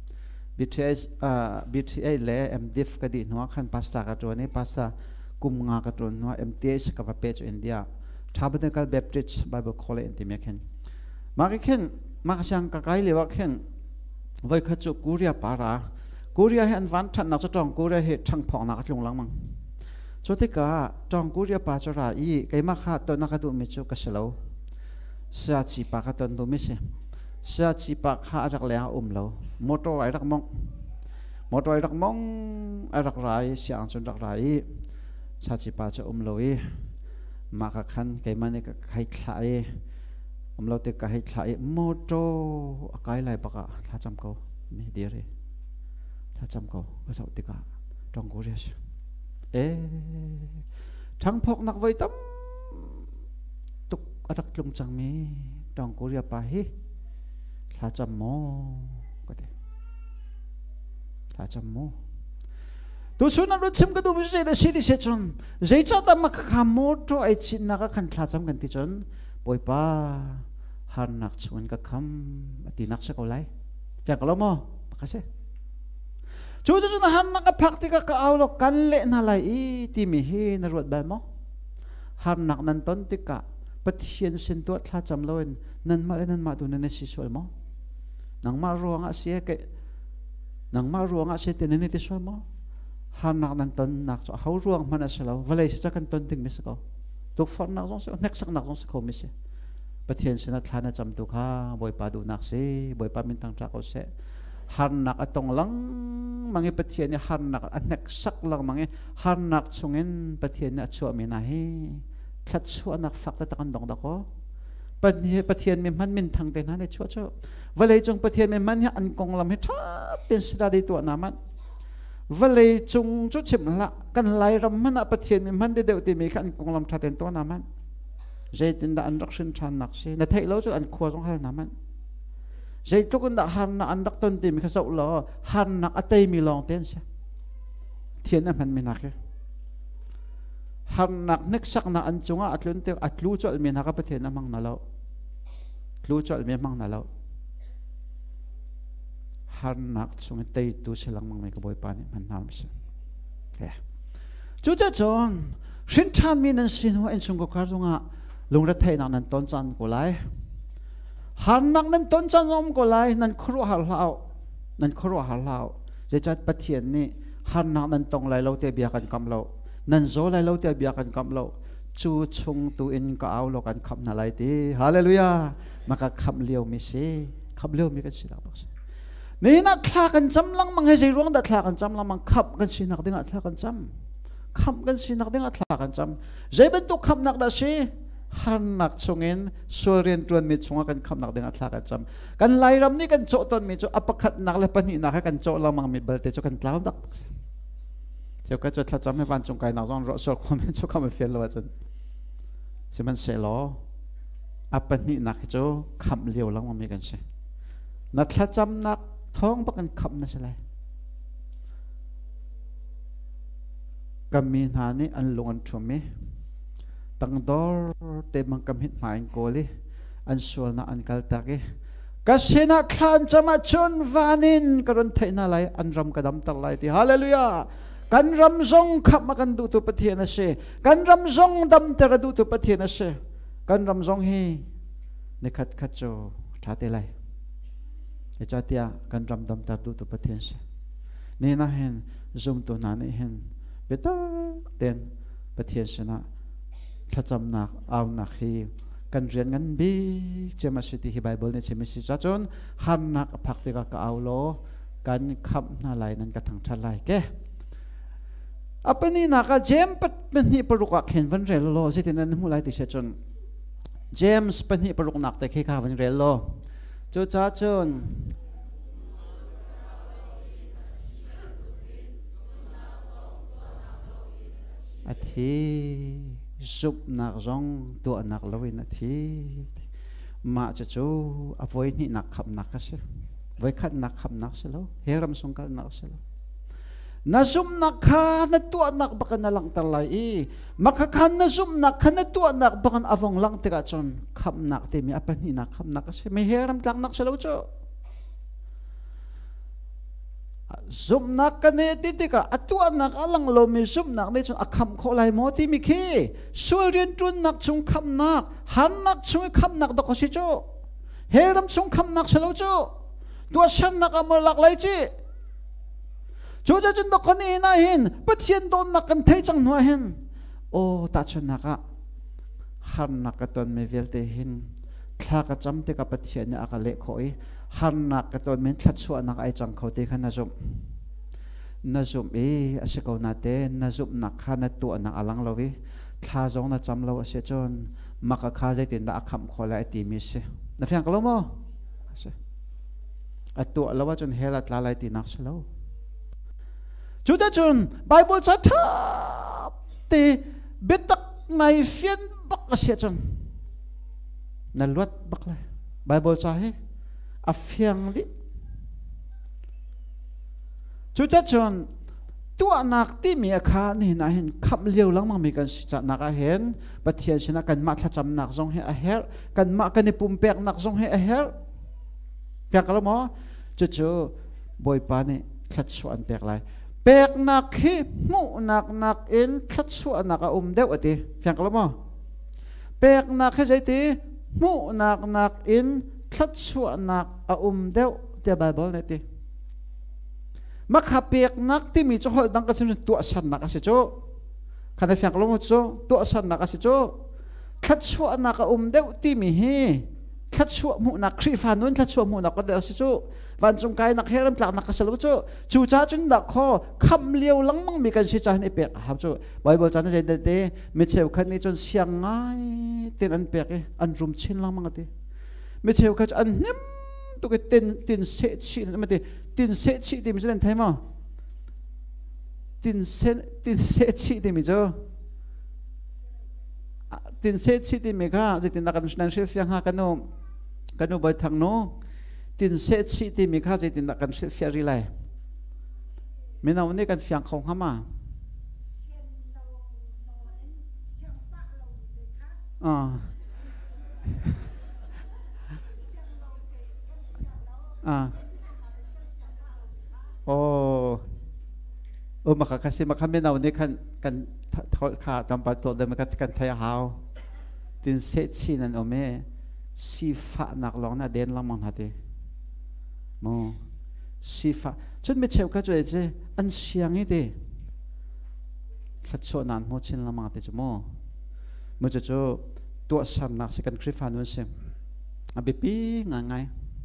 BTA เล่ MDiv ก็ดีหัวขันปัสตากระตวนนี้ปัสตากุมงากระตวนหัว MTS ก็ว่าเป๊ะจอินเดีย Tabernacle Baptist Bible College ti me khen ma ke khen ma sang ka kai le wa khen voi kha chu Korea para Korea he an van than na chong Korea he thang phok na ka lung lang mang cho te ka tong Korea pa cho ra I kai ma kha to na ka du mi chu ka selo sa chi pa ka ton du mi se sa chi pa kha rak le lo motor ai rak mong ai rak rai siang chun rak rai sa chi pa cha lo I ma ka khan kai ma ne ka khai thlai lo te ka hai thlai motor akai lai pa ka tha cham ko ni dia re tha cham ko ka sau te ka tong Korea thang phok nak vai tam tuk arak lung chang mi tong Korea pa hi tha cham mo ko te tha cham mo tu suna ru chim ka du bi se da si di se chon zai cha ta ma kha mo to ai chin na ka khan tha cham kan ti chon poi pa har nak chun ka kham ati nak se ko lai ja ka lo mo ka se chú na han nak phak ti ka aw lo kan le na lai I ti mi hi na ruat ba mo han nak nan ton ti ka pathian sin to thla cham loin nan ma du na si sol mo nang ma ruanga se ke nang ma ruanga se te ne ti sol mo han nak nan ton nak so hau ruang man se lo valai se kan ton ting mi se ko tok for nak jong se nek sak nak jong se ko mi se pathian sin na thla na cham tu kha boi pa du nak se boi pa min tang tra ko se han nak atong lang mangi pathian ni han nak anek sak lang mangi han nak chungin pathian na chu mi na hi thlat chu anak fak ta kan dong da ko pathian mi man min thang te na ne chu chu valei chung pathian mi man hi an kong lam hi tha tin sida di tu na man valei chung chu chim la kan lai ram man a pathian mi man de de ti mi kan kong lam tha ten to na man zai tin da an rak sin than nak se na thai lo chu an khuwa jong hal na man zai to kun da han na an dak ton ti mi kha sau lo han nak atei mi long ten se thian a man mi nak ke han nak nek sak na an chunga atlun te atlu chol mi na ka pathian amang na lo tlu chol mi mang na lo han nak chung tei tu se lang mang me ka boi pa ni man nam se chu cha chon shin chan mi nan sin ho en chung ko kar junga lung ra thai na nan ton chan ko lai han nak nan ton chan om ko lai nan khru hal lau je chat pathian ni han nak nan tong lai lo te bia kan kam lo nan zo lai lo te bia kan kam lo chu chung tu in ka aw lo kan kham na lai ti hallelujah maka kham leo mi se kham leo mi ka si dak se ni na thla kan cham lang mang he jai ruang da thla kan cham lang mang khap kan si nak dinga thla kan cham kham kan si nak dinga thla kan cham jai ben tu kham nak da se han nak chungin soren tuan mi chunga kan kham nak dinga thla kan cham kan lai ram ni kan cho ton mi cho apakhat nak le pani na kan cho lang mang mi bal te cho kan tlaw dak se cho ka cho thla cham he van chung kai na jong ro so comment cho kam fel lo chen se man se lo apani nak cho kham leo lang mang mi kan se na thla cham nak thong ba kan kham na se lai kami na ni an lungan thumi tang dor te mang kam hit main ko li an sual na an kal take kasina khan chama chun vanin karon thaina lai an ram kadam tak lai ti hallelujah kan ram zong khap ma kan du tu pathian se kan ram zong dam ter du tu pathian se kan ram zong hi ne khat khat cho tha te lai e chatia kan ram dam tar du tu pathian se ne na hen zum tu na ne hen beta ten pathian se na thacham nak aw nak hi kan rian ngan bi chema city hi bible ne chemi si cha chon han nak phak te ka aw lo kan khap na lai nan ka thang tha lai ke apani na ka jem pat ni paruka khen van rel lo sitin nan mu lai ti se chon james pani paruk nak te khe ka van rel lo chu cha chon athi zup nak zong tu anak lawin athi ma cha chu avoi ni nak khap nak ka se voi khat nak khap nak se lo heram song kal nak se lo na zum nak kha na tu anak bakan na lang talai I makakhan na zum nak kha na tu anak bakan avong lang te ka chon khap nak te mi apani nak khap nak ka se me heram tak nak se lo cho zoom nak kan ne ti ti ka atua nak alang lo mi zoom nak ne chun akham kho lai mo ti mi khi sul rian tun nak chung kham nak han nak chung kham nak do ko si chu heram chung kham nak salo chu tua san nak amar lak lai chi chu cha chun do ko ni na hin pathian don nak kan thei chang no hin o ta chun naka han nak ka ton me vel te hin thla ka cham te ka pathian na ka le khoi han nak ka ton men thlat chu nak ai chang kho te khan na zum e ase ko na te na zum nak khan tu na alang lowi thla zong na cham lo ase chon maka kha je tin da kham khola ti mi se na fyang ko mo ase atu lawa chon hela tla lai ti nak selo chu ta chun bible cha tha te betak nai fian bak ase chon na luat bak lai bible cha he a phiang li chu cha chon tua nak ti mi kha ni na hin kham leu lang mang mi kan si cha nak a hen pathian sina kan ma thla cham nak zong he a her kan ma kan ni pum pek nak zong he a her pek lo mo chu chu boy pa ni thlat chu an pek lai pek nak hi mu nak in thlat chu nak a deuh ati pek lo mo pek nak he zai ti mu nak in thlat chu nak a deuh te bible ne tiมักขับเปียกนักที่มีเจ้าหดังกันสิ่งตัวสันนักสิโจขณะฟังลมโจตัวสันนักสิโจขัดชั่วนักเดวที่มีเฮขัดชั่วมุนักครีฟานุนขัดชั่วมุนักก็เดวสิโจวันจงกายนักเฮรัมหลักนักสลุโจจูจ้าจุนดักคอคำเลี้ยวลังมั่งมีกันสิจ้าในเปียกครับโจไบเบิลจานใจเดไม่เชี่ยวขันนี้จนเสียงง่ายเต้นอันเปียกอันรุมชินลังมั่งเดไม่เชี่ยวขันอันนิ่มตัวก็เต้นเสียชินไม่เดตินเสชิติมิจเล่นไทยมั้งตินเสชิติมิจตินเสชิติมิค่ะจะตินนักการนักศิลป์ยังหากันโนไปทางโนตินเสชิติมิค่ะจะตินนักการศิลป์ยังรีไลไม่น่าวันนี้กันฟังของเขามาโอ้มาkasi makami na unik kan ka tampat to dem kan thaya hao tin set sinan ome sifa naklong na den lamang hati mo sifa chun me cheu ka chue che an siang ide khatso nan mo chin lamang te mo mo cho to san nak se kan krifan un sem abipi ngai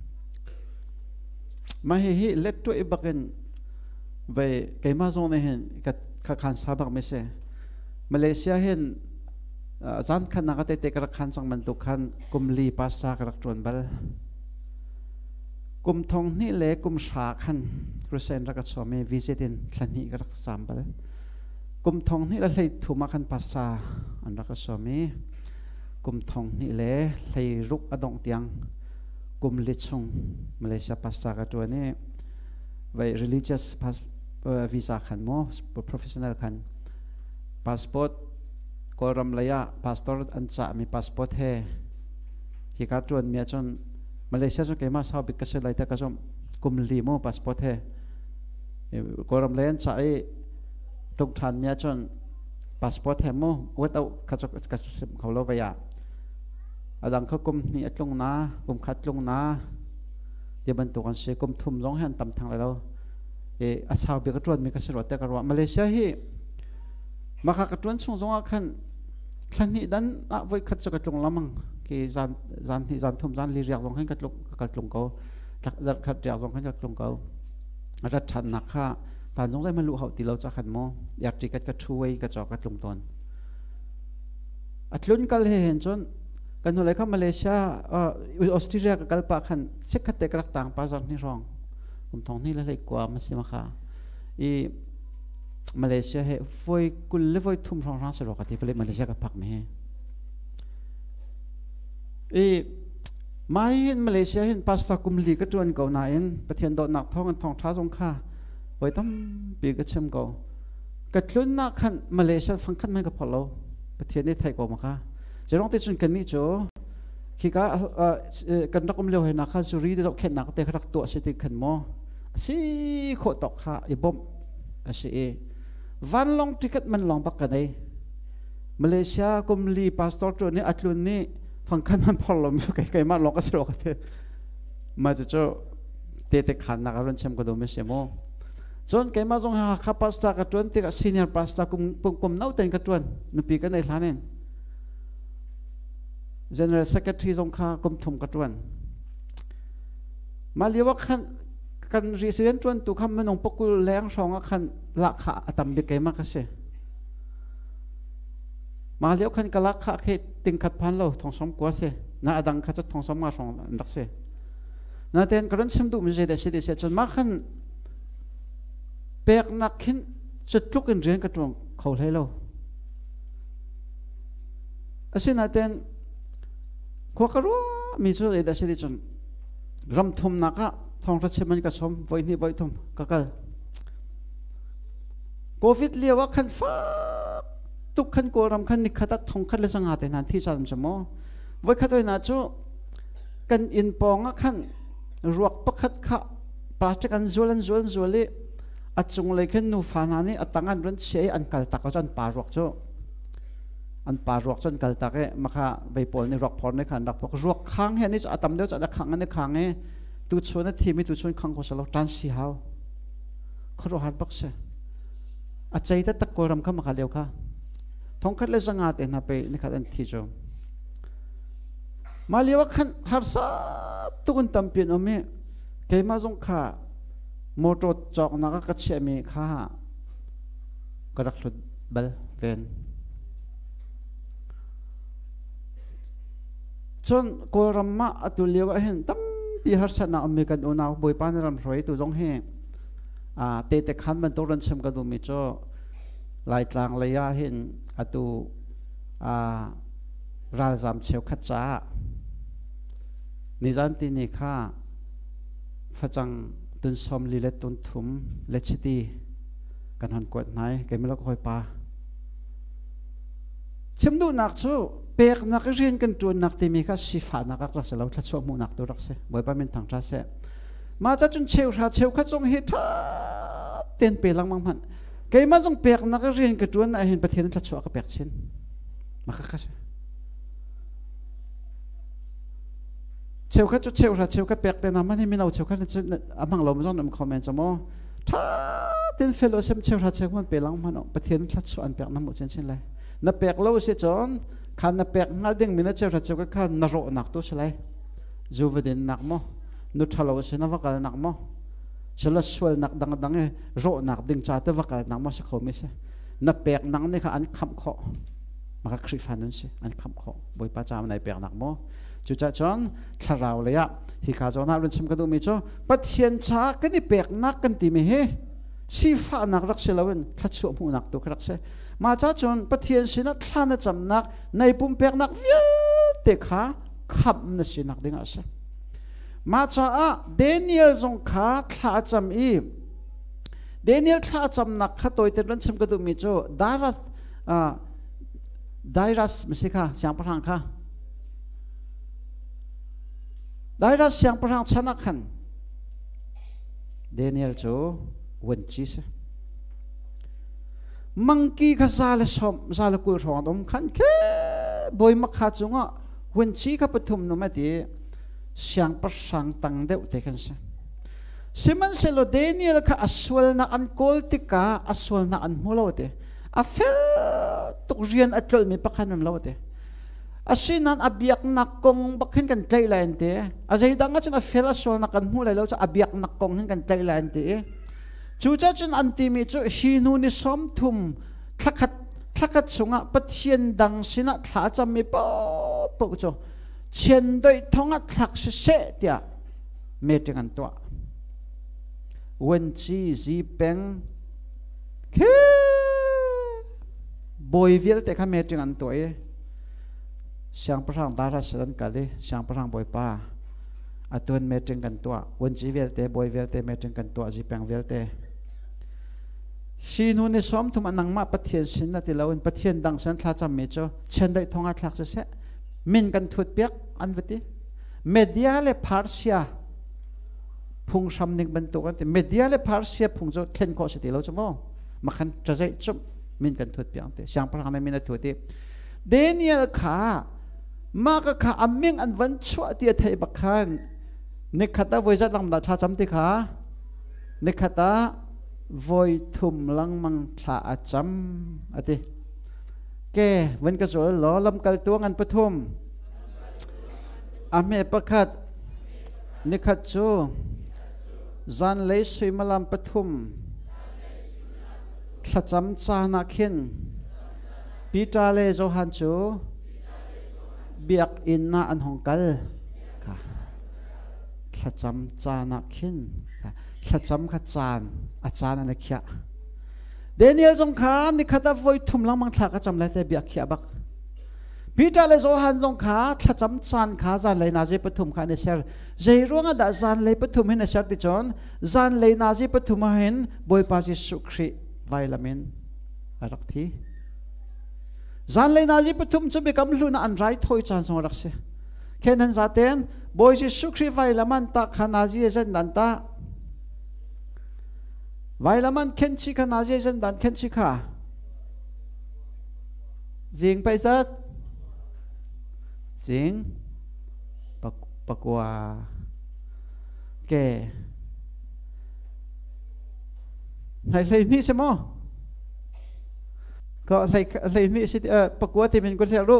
mà hi let to ibaken về cái mà zone này hen các khán giả bạc mấy Malaysia hen zan khăn nào cái các khán sang mình tục khăn kum li pasta các tuần bal kum thong ni le kum sa khăn Christian các số mấy visitin khăn ni các sam bal kum thong ni là lấy thu mà khăn pasta anh các số mấy kum thong ni le lấy ruk adong tiang kum lichung Malaysia pasta ka tu ni vai religious visa khan mo professional khan passport koram laya pastor an cha mi passport he hi ka tuan mi chon Malaysia so ke ma sa bik ka se lai ta ka som kum li mo passport he koram laya cha ai tok than mi chon passport he mo without ka chok ka kholo ba ya adangเขากุมนี่ลงนากุมคัดลงนาเดี๋ยวบรรทุกกันเสียกุมทุ่มร้องหันตำทางเราอาชาวเบียกระตวนมีกระสรวดแต่กระวมาเลเซียฮีมาขัดกระตวนส่งขันนี้ดันไว้ขัดจะกระลงละมั่งคือจานทุ่มจานลีเรียกลงให้กระลงเขาจัดขัดเรียกลงให้กระลงเขารัฐนักข้าตอนสงสัยมันรู้เขาตีเราจะขันโมอยากจีกระช่วยกระจอกกระลงตนอัดลุ้นกันเห็นจนกันหัวไหล่เข้ามาเลเซียออสเตรเลียกับกัลปะขันเช็คขัดเตะกระต่างปาจากนี่รองผมท้องนี่เลยกว่ามันสิมาค่ะมาเลเซียเฮ้ฟอยกุลเลฟอยทุ่มรองร้านสระกันที่ฟิลิปมาเลเซียกับพักไม่เฮ้มาเห็นมาเลเซียเห็นภาษากุมลีก็จวนเก่าหน่ายประเทศโดนหนักท้องกันท้องท้าสงค่าไปต้องปีกระเชื่อมเก่ากระตุ้นนักขันมาเลเซียฟังขันไม่กับพอเราประเทศนี้ไทยกว่ามาค่ะจะต้องติดชนกันนี่โจขี้กากันรักอมเลี้ยวเห็นนักข้าสุรีได้รับแค่นักแต่รักตัวเสียติขันโม si khổ tộc ha ibom asi van long ticket man long bak kanai Malaysia kumli pastor tu ni atlun ni phangkan man pholom kai ma long asro ka the ma cho te khan na karon chem ko do me semo chon kai ma jong ha kha pastor ka tuan te ka senior pastor kum nau ten ka tuan nupi ka nei thlanen general secretary jong kha kum thum ka tuan maliwa khan kan resident tuan tu kham manong pokul leng song khan la kha atam bi kai ma ka se maliwa khan ka la kha khe ting khat phan lo thong som kwa se na adang kha cha thong som ma song dak se na ten karon sem du mi je de se chon ma khan pek nak khin chutluk in ren ka tong khol hai lo asina ten ko ka ro mi chu de se de chon ram thum na ka thong ra cheman ka som voi ni voi thum ka kal covid lewa khan fa tuk khan ko ram khan ni khata thong khat le sanga te nan thi sam chamo voi khatoi na chu kan in pong a khan ruak pakhat kha plastic an zual achung le khen nu fana ni atangan ron che an kal tak chan pa ruak chu an pa ruak chan kal tak e makha beipol ni ruak phor ne khan rak phok ruak khang he ni atam deu cha khang an khang e tu chuna thimi tu chun khang ko salo tan si haw khoro hat bak se a chei ta tak ko ram kha makha leu kha thong khat le sanga te na pe ni khat an thi jo maliwa khan har sa tukun tampin ome keima jong kha moto chok na ka che mi kha karak lut bal ven chon ko ramma atuliwa hen tam pi har sana ome kan una boi pan ram roi tu jong he te khan man to ran sem ka du mi cho lai tlang le ya hen atu ral zam cheu khat cha nizan ti ni kha phachang tun som li le tun thum le chiti kan han ko nai ke mi lo khoi pa chimdu nak chu pek nak rin kan tun nak ti mi kha sifa nak ra se lo thla chu mu nak tu rak se boi pa min thang tra se ma cha chun cheu kha chong he tha ten pe lang mang man ke ma jong pek nak rin ka tun a hin pathian thla chu ka pek chin ma kha se cheu kha pek te na man hi mi nau cheu kha amang lo mong nam comment chamo tha ten fellowship cheu man pe lang man pathian thla chu an pek na mo chen lai na pek lo se chon khan na pek ngal ding mina cheu ka khan na ro nak tu selai juvedin nak mo nu thalo se na wakal nak mo sela swal nak dang e ro nak ding cha te wakal nak mo se khomi se na pek nang ni kha an kham kho maka khri fanun se an kham kho boi pa cha nai pek nak mo chu cha chon tharau le ya hi kha chon ha run chim ka du mi cho pathian cha ka ni pek nak kan ti mi he si fa nak rak se lawen thla chu mu nak tu krak se ma cha chon pathian sina thana cham nak nei pum pek nak via te kha khap na si nak ding ase ma cha a Daniel jong kha thla cham i Daniel thla cham nak kha toi te run chim ka du mi cho Dairas misika siang parang kha Dairas siang parang chana khan Daniel cho wen chi se monkey kha zale kul thong dom khan ke boi ma kha chunga wen chi kha pathum no ma ti siang parang tang deu te khan se siman selo Daniel kha aswal na an kol tika aswal na an mulo te a fel tuk rian atlol mi pakhanam lawte asinan abiak nakong bakhin kan tailan te azai danga chana fel aswal na kan mulai lo cha abiak nakong hin kan tailan te chu cha chun anti mi chu hinu ni som thum thlakat chunga pathian dang sina thla cham mi po cho chen doi thonga thak se tia meting an to wen chi zi peng ke boi vial te kha meting an to e siang parang dara sadan kali siang parang boi pa atun meting kan to wen chi vial te boi vial te meting kan to zi peng vial te sinu ni som thum anang ma pathian sin na ti lawin pathian dang san thla cham me cho chen dai thonga thlak se min kan thut pek an vati media le pharsia พุงซ้ำหนึ่งบรรทุกกันแต่เมดียและพาร์เซียพุงจะเข็นโคสิติเราจะมองมาขันจะใจจุ่มมินกันทุดเปียงเตช่างพระกันมินทุดเตเดนียลขามากขาอเมงอันวันชั่วที่ไทยบักขันนิขัตาวิจัดลังดัชจำติขานิขัตาวิทุมลังมังชาจำอะไรแกวันกระสุนล้อลำกัลตัวงันปฐุมอเมประคัดนิขัดจูจันเลยสุยมาลำปฐุมขจำจานักหินปีตาเลโจฮันจูเบียกอินนาอันหงกัลค่ะขจำจานักหินขจำขจานอาจารย์อันเขียเดนิเอลจงขานิขัดวอยทุ่มลังมังทักจำเลยแต่เบียกเขียบักปีตาเลโจฮันจงขาขจำจานขาจานเลยนาจีปฐุมขาเนเชอร์เจร่วงอดาจานเลยปฐุมเห็นเนเชอร์ติจอนจานเลยนาจีปฐุมเห็นบอยปาจิสุครีไวลามินอารักทีจานเลยนาจีปฐุมจะเป็นกำลุนอันไรถอยจานสงรักเสแค่นั้นจะเต้นบอยจิสุครีไวลามันตาขานาจีเจนดันตาไวลามันเข็นชิขานาจีเจนดันเข็นชิขาจิงไปซัดจิงปะกัวแกอะไรนี่ใช่ไหมก็อะไรนี่สิปะกัวที่เป็นกุศลรู้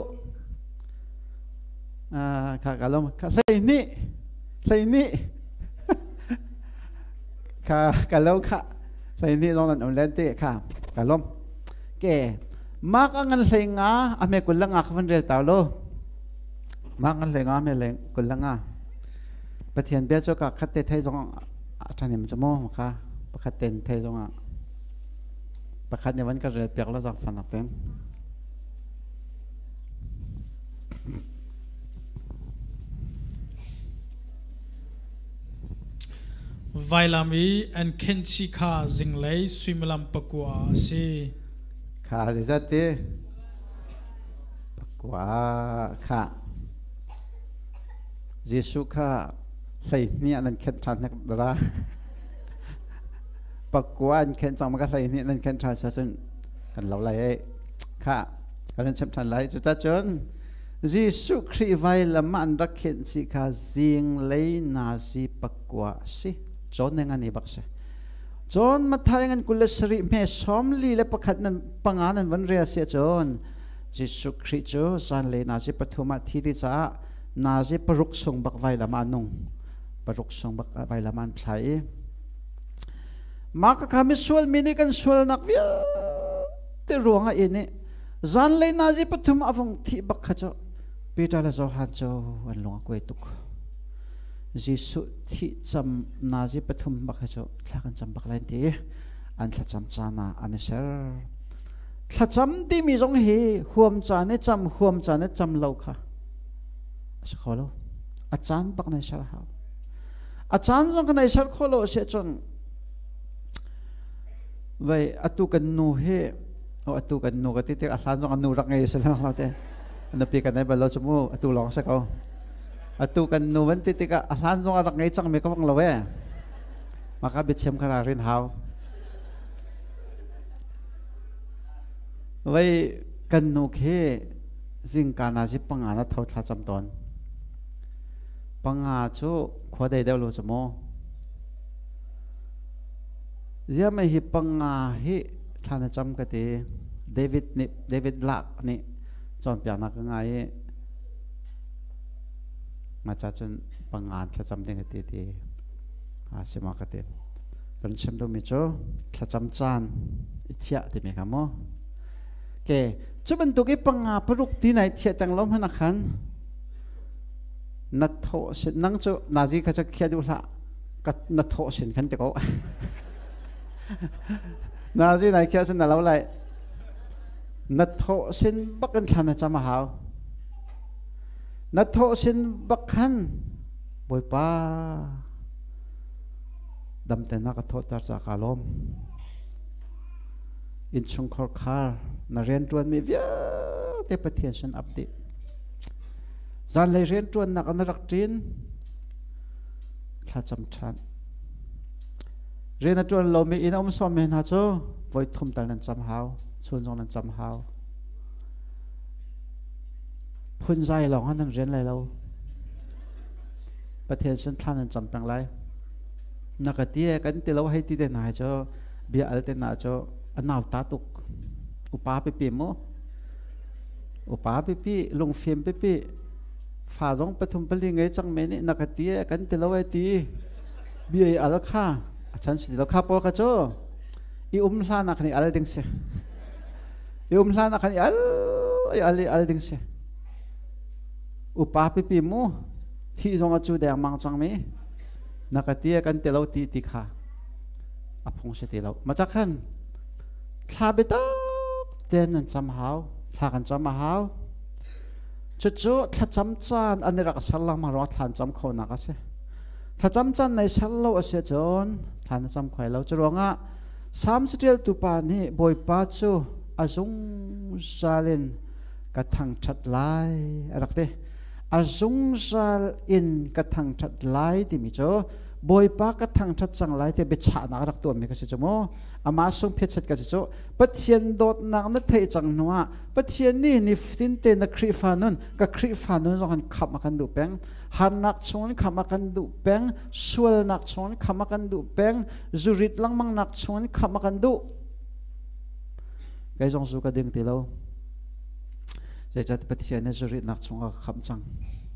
ข้ากะลมอะไรนี่ข้ากะลมค่ะอะไรนี่ลองนั่นเอาเล่นเตะค่ะกะลมแกมากอันเสียงอ่ะอเมกุลังอ่ะคันเรียลตาโลมากอันเสียงอ่ะเมเลงกุลังอ่ะประเทศเบียร์จกัคัดเตะไทยจงอาจารย์เนี่ยมันจะโม่ค่ะประคัดเตะไทยจงอ่ะประคัดในวันก็เรียนเปียกแล้วจากฝันนักเต้นไวลามีอันเคนชิคาจิงเลยสุยมลัมปะกัวสิค่ะเดี๋ยวจะเตะปะกัวค่ะเยซูค่ะใส่เนี่ยนั่นเข็นชันนักดราปกวนเข็นจังมันก็ใส่เนี่ยนั่นเข็นชันซึ่งกันเราเลยค่ะกันนั้นชันชันเลยจุดจ้าจนเยซูคริสต์ไว้ละมันรักเข็นสิค่ะจิงเลยนาซีปกวสิจนยังไงนี่บักเสจนมาทายงันกุลสริเมสอมลีและประคัดนั้นปังงานนั้นวันเรียเสียจนเยซูคริสต์จูสันเลยนาซีปฐุมที่ที่จะนาซีปรุกส่งบักไว้ละมันนุ่งปรุกส่งบักไว้ละมันใช้มากข้ามิสวลมินิกันสวลนักวิเตรวงอินี่จันเลยนาซีปฐุมอวงที่บักขจรปีตาละโจฮันโจวันลงกวยตุกจิสุที่จำนาซีปฐุมบักขจรถ้ากันจำบักไลน์ดีอันถ้าจำจานาอันนี้เชอร์ถ้าจำที่มีจงเฮห่วมจานเนี่ยจำห่วมจานเนี่ยจำเราค่ะสักคนละอาจารย์บักในเชอร์ฮาวอาจารย์จงกันในเชอร์คนละเสียจนไว้อตุกันนูเฮอตุกันนูก็ติดอาจารย์จงกันนูรักไงสิแล้วเราเต้อันนั้นปีกันในบ้านเราจมูกอตุลองสักเอาอตุกันนูวันติดอาจารย์จงรักไงจังมีก็ฟังเราเว้มากับบิดเชมคารารินฮาวไว้กันนูเฮสิ่งการอาชีพปังงานนั้นเท่าทัดจำตอนปังงานชูขวดได้เดียวรู้จมูกเดี๋ยวไม่ฮิปังงาฮิท่านจำกันดีเดวิดลักนี่จอนเปียนักง่ายมาจากจนปังงานท่านจำได้กันดีอาศิมากันดีกันเชื่อมตัวมิโจ้ท่านจำจานอิเทียที่มีคำว่าเก๋จะเป็นตัวกี่ปังงาปรุกที่ไหนเทียตังล้มให้นักขันนัทโทสินั่งจูนาจีเขาจะเขียนดูละกัดนัทโทสินขันเด็กเขานาจีไหนเขียนสินเราเลยนัทโทสินบักกันขันจะมาหานัทโทสินบักขันบอยป้าดำเต็นนักโทษตัดจากอารมณ์อินชงคอร์คาร์นาเรียนตัวมีเยอะแต่ประเทศฉันอัปเดตจานเลยเรียนตัวนักนักจีนถ้าจำชันเรียนตัวเรามีอินอมสอมเห็นฮะโจ้ไว้ทุ่มตานันจำหาวชวนจงนันจำหาวพุ่นใจหลงให้นั่นเรียนอะไรเราประเทศฉันท่านนันจำตั้งไรนักเตี้ยกันที่เราให้ที่เดินหายโจ้เบียอะไรเดินหายโจ้อันน่าตาตุกอุปาไปปีมั้งอุปาไปปีลงฟิล์มไปปีฝ่าร้องปฐุมปลีไงจังเมนี่นักเตี้ยกันที่เราให้ตีเบียอะไรข้าฉันสิเราข้าปอกระโจอีลานักนี่อะไรดึงเสียอีลานักนี่อะไรดึงเสียอุปาไปปีมั้งที่ตรงจูแดงมังจังเมนักเตี้ยกันที่เราตีข้าอพงศ์ที่เรามาจากขันข้าไปตั้งเดินนั่นจำหาวข้ากันจำหาวจู่ๆข้าจำจานอันนี้รักษาลังมารอดท่านจำเขานักเสียถ้าจำจานในชั้นเราเสียจนท่านจำใครเราจะร้องอ่ะ30 ตุปานี่บอยป้าจูอาจงซาลินกระทั่งชัดลายรักเดอาจงซาลินกระทั่งชัดลายที่มีโจบอยป้ากระทั่งชัดจังลายที่เบ็ดฉานักรักตัวมีกันสิจโมอามาส่งเพชรชัดกันสิโจปัจเจียนโดดนักนัทเทจังนัวปัจเจียนนี่นิฟตินเตนักครีฟานุนกับครีฟานุนเราหันขับมากันดูแปงหันนักชงขับมากันดูแปงส่วนนักชงขับมากันดูแปงจุริตลังมังนักชงขับมากันดูไกจงสุกดึงตีเราจะจัดปัจเจียนในจุริตนักชงขับจัง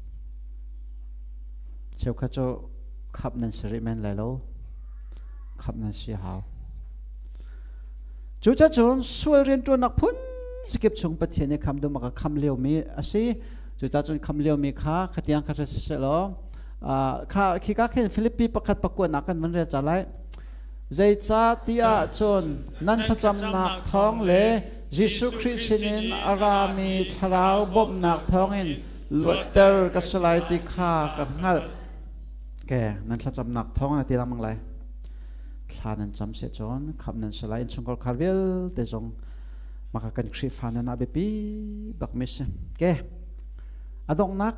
เจ้าข้าโจขับนั่นสิริแมนเลยแล้วขับนั่นสิหาวจู่ๆจนช่วยเรียนตัวนักพุ่นสกิปชงปัจเจในคำดูมากับคำเลี้ยวมีสิจู่ๆจนคำเลี้ยวมีข้าขัดยังขัดเสร็จแล้วข้าขี้ก้าเห็นฟิลิปปีประคัดประกวดนักกันมันเรียนจะไรใจจ้าที่อาจนนั่นจำนักท้องเล่ยิสุคริสต์นินอารามีทราวบบนักท้องอินลวดเตอร์กัสไลติข้ากับฮัลแกนั่นจำนักท้องนะที่ลำมังไรข้านั้นจำเสียจนขับนั้นสลายชงกอลคาร์เวลแต่จงมากันคริฟานันอาเบปีบักมิสแกอดงนัก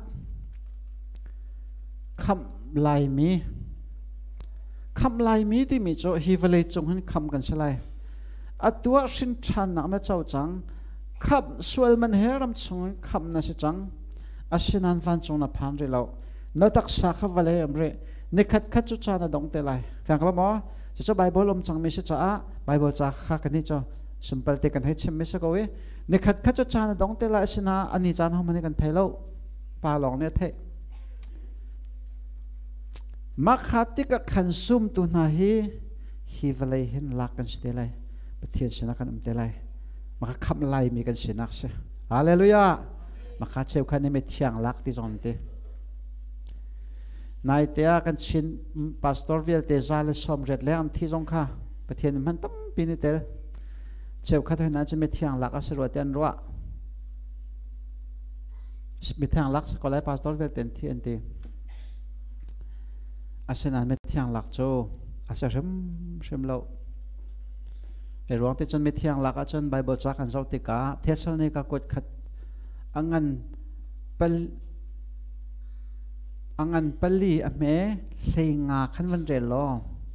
คำลายมีที่มีโจฮิวเลยจงให้คำกันสลายอตัวสินชันนักนะเจ้าจังขับสวลมันเฮรัมชงคำนะสิจังอาศินันฟันจงนับพันเรเรานตักสาขวะเลยอเมรินิคัดจุจานะดงเตลัยฟังกันมั้ยจะไบเบิลอมจังมิสจ้าไบเบิลจ้าข้ากันนี่จ้าสิมเปิลเตกันให้ชิมมิสก็เว้นิคัดจุจานะดงเตลัยสินะอันนี้จานเขามันกันไทยแล้วปาลองเนี่ยเทมักขัดที่กับขันซุ่มตัวนาฮีวเลยเห็นลักกันสิเตลัยประเทศสินะกันเตลัยมักคำไล่มีกันสินักเสียฮาเลลูยามักขัดเชลคันนี้ไม่เที่ยงลักที่จอนเตนายเตียกันชินพาสตอร์วิลเตซาเลสอมเร็ดแล้วที่จงค่ะประเทศมันตั้มปีนี้เตลเจ้าข้าทนั้นจะไม่เที่ยงหลักอาศัยเตียนรัวไม่เที่ยงหลักสกอลไลพาสตอร์วิลเต็นที่อันตีอาศัยนั้นไม่เที่ยงหลักโจอาศัยเริ่มเราไอ้ร้องที่จนไม่เที่ยงหลักอาจารย์ไบเบิลจากกันเจ้าติกาเทสโลนิกากดขัดอังงันปลีอเมเลงาขันวันเรลอ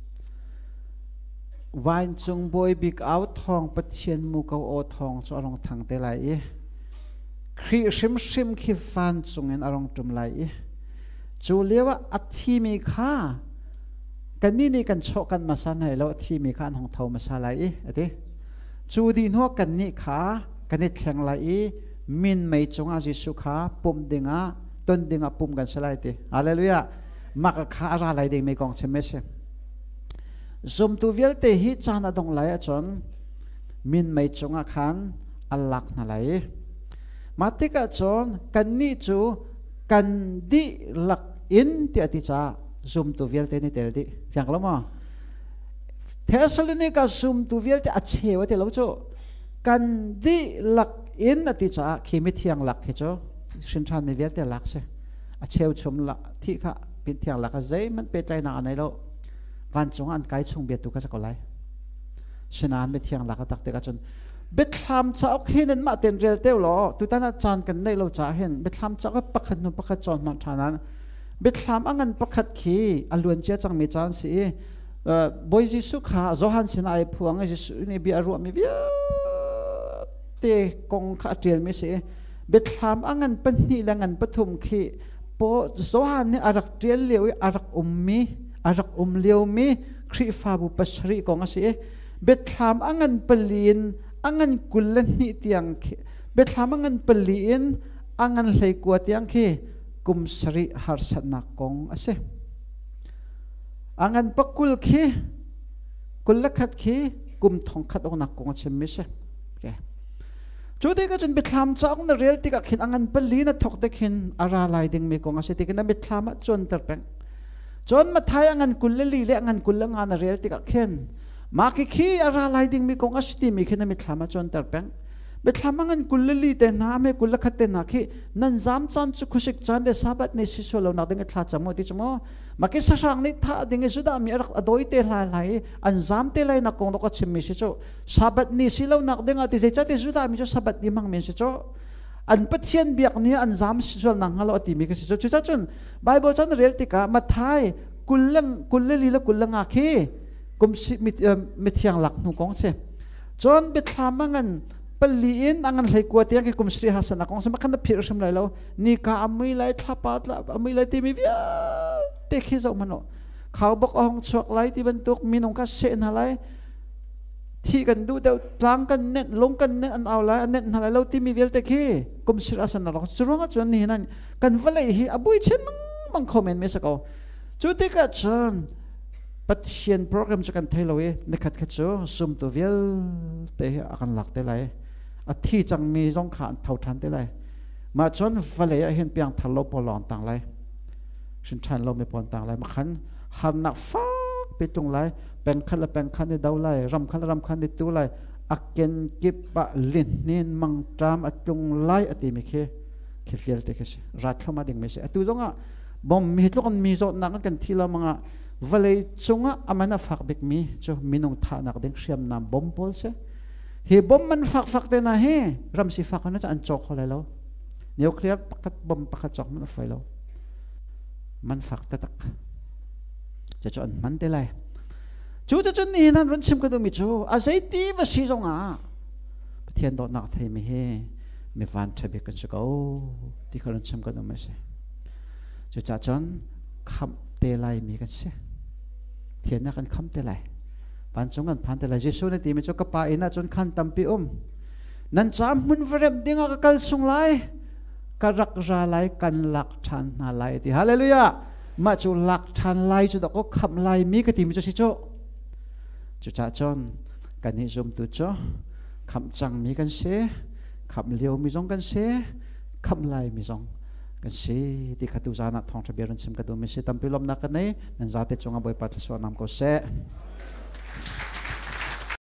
วายจงบอยบิกเอาทองปัจเจียนมูกเอาโอทองจะอารมณ์ทางเตลัยครีชิมขีฟันจงเงินอารมณ์จุ่มไหลจูเลียว่าอัฐิมีค่ากันนี่กันโชกันมาสันให้แล้วที่มีค่าของเท่ามาสลายอะไรจูดีนัวกันนี่ขากันนี่แข็งไหลมินไม่จงอาจิสุขาปุ่มดิงาต้นดิ่งปุ่มกันสลายตีอะไรลุยอะมักขาอะไรดิ่งไม่กองเชมเมสซุมตัวเวลเตหิจานาดงไหลจนมินไม่จงอาคันอัลลักนั่นไหลมาติกาจนกันนี่จูกันดิลักอินที่อธิจาซุมตัวเวลเตนี่เตลดิฟังกันมั้ยเทสโลนิกาซุมตัวเวลเตอเชวเตลโจกันดิลักอินอธิจาขีมิเทียงลักเหรอสินชันในเวลเตลักเสเชลชมละที่ข้าเป็นเทียงลักใจมันเป็นใจหนาในโลกวันจงอันไกลชงเบียดตุกจะก็ไล่ฉะนั้นเป็นเทียงลักตักเตกจนเบ็ดทำจะเอาเห็นมาเต็มเรียลเตลหรอตุตันอาจารย์กันในเราจะเห็นเบ็ดทำจะก็ปักขันนุปักขันจอนมาทานั้นเบ็ดทำอันนั้นปักขัดขีอลวนเจ้าจังมีจานสี boy Jisu kha Johan sinai phuang Jisu ni bi aru mi bia te kong kha tiel mi se Bethlehem angan panni langan pathum khi po Johan ni arak tiel lewi arak leo mi khri fa bu pasri kong ase Bethlehem angan palin angan kullan ni tiang khi Bethlehem angan palin angan hlei kwa tiang khi kum sari har satna kong ase angan pakul khi kullakhat khi kum thong khat ong nak kong chem mi se ke chude ka chun Bethlehem chang na real tika khin angan pali na thok te khin ara lai ding mi kong ase tikna Bethlehem chon terpeng chon ma thai angan kullali le angan kullanga na real tika khin ma ki khi ara lai ding mi kong ase ti mi khin Bethlehem chon terpeng Bethlehem angan kullali te na me kullakhat te na khi nan jam chan chu khusik chan de sabat ni si solo na ding thla chamo ti chamo maki sarang ni tha ding juda mi arak adoi te lai an jam te lai na kong lo ka chimmi si cho sabat ni silo nak ding ati je chati juda mi cho sabat ni mang men si cho an pathian biak ni an jam si sol nang halo ati mi ka si cho chu cha chun bible chan real ti ka ma thai kullali la kullanga khi kum si mi thiang lak nu kong se chon Bethlehem angan paliin angan hlei kwa tiang ki kum sri hasan akong sa makan na phir sam lai lo ni ka amui lai thapat la amui lai ti mi bia te khi zo mano khaw bok ong chok lai ti ban tuk minong ka se na lai thi kan du deu tlang kan net long kan net an aw lai net na lai lo ti mi vel te khi kum sri hasan na ro churong a chon ni nan kan valai hi abui chen mang comment me sa ko chu te ka chon pathian program cha kan thailoe nekhat khat cho sum to vel te akan lak te lai a thi chang mi rong khan thau than te lai ma chon vale a hen piang thalo polon tang lai sin than lo me pon tang lai ma khan han nak fa pe tung lai peng khan ni dau lai ram khan ni tu lai aken kip pa lin nin mang tram atung lai ati mi khe fiel te khe rat thoma ding me se atu zonga bom mi tlok mi zo nak kan thila manga valei chunga amana fak bek mi cho minung tha nak ding siam nam bom pol se he bom man fak te na he ram si fak na an chok holai lo nuclear pakat bom pakat chok man fai lo man fak ta tak cha cho an man te lai chu cha chun ni nan ron chim ka do mi chu a sei ti ba si zonga pathian do nak thei mi he mi van thabe kan chu ko ti kharon chim ka do me se chu cha chon kham te lai mi kan se thian na kan kham te lai pan chung kan phan te lai Jesu na ti mi chu ka pa ina chon khan tampi nan cham mun vrem dinga ka kal sung lai ka rak ra lai kan lak than na lai ti hallelujah ma chu lak than lai chu da ko kham lai mi ka ti mi chu si chu cha chon kan ni zum tu cho kham chang mi kan se kham leo mi jong kan se kham lai mi jong kan se ti khatu jana thong thabiran sim ka do mi se tampilom na kan nei nan zate chunga boy pat so nam ko se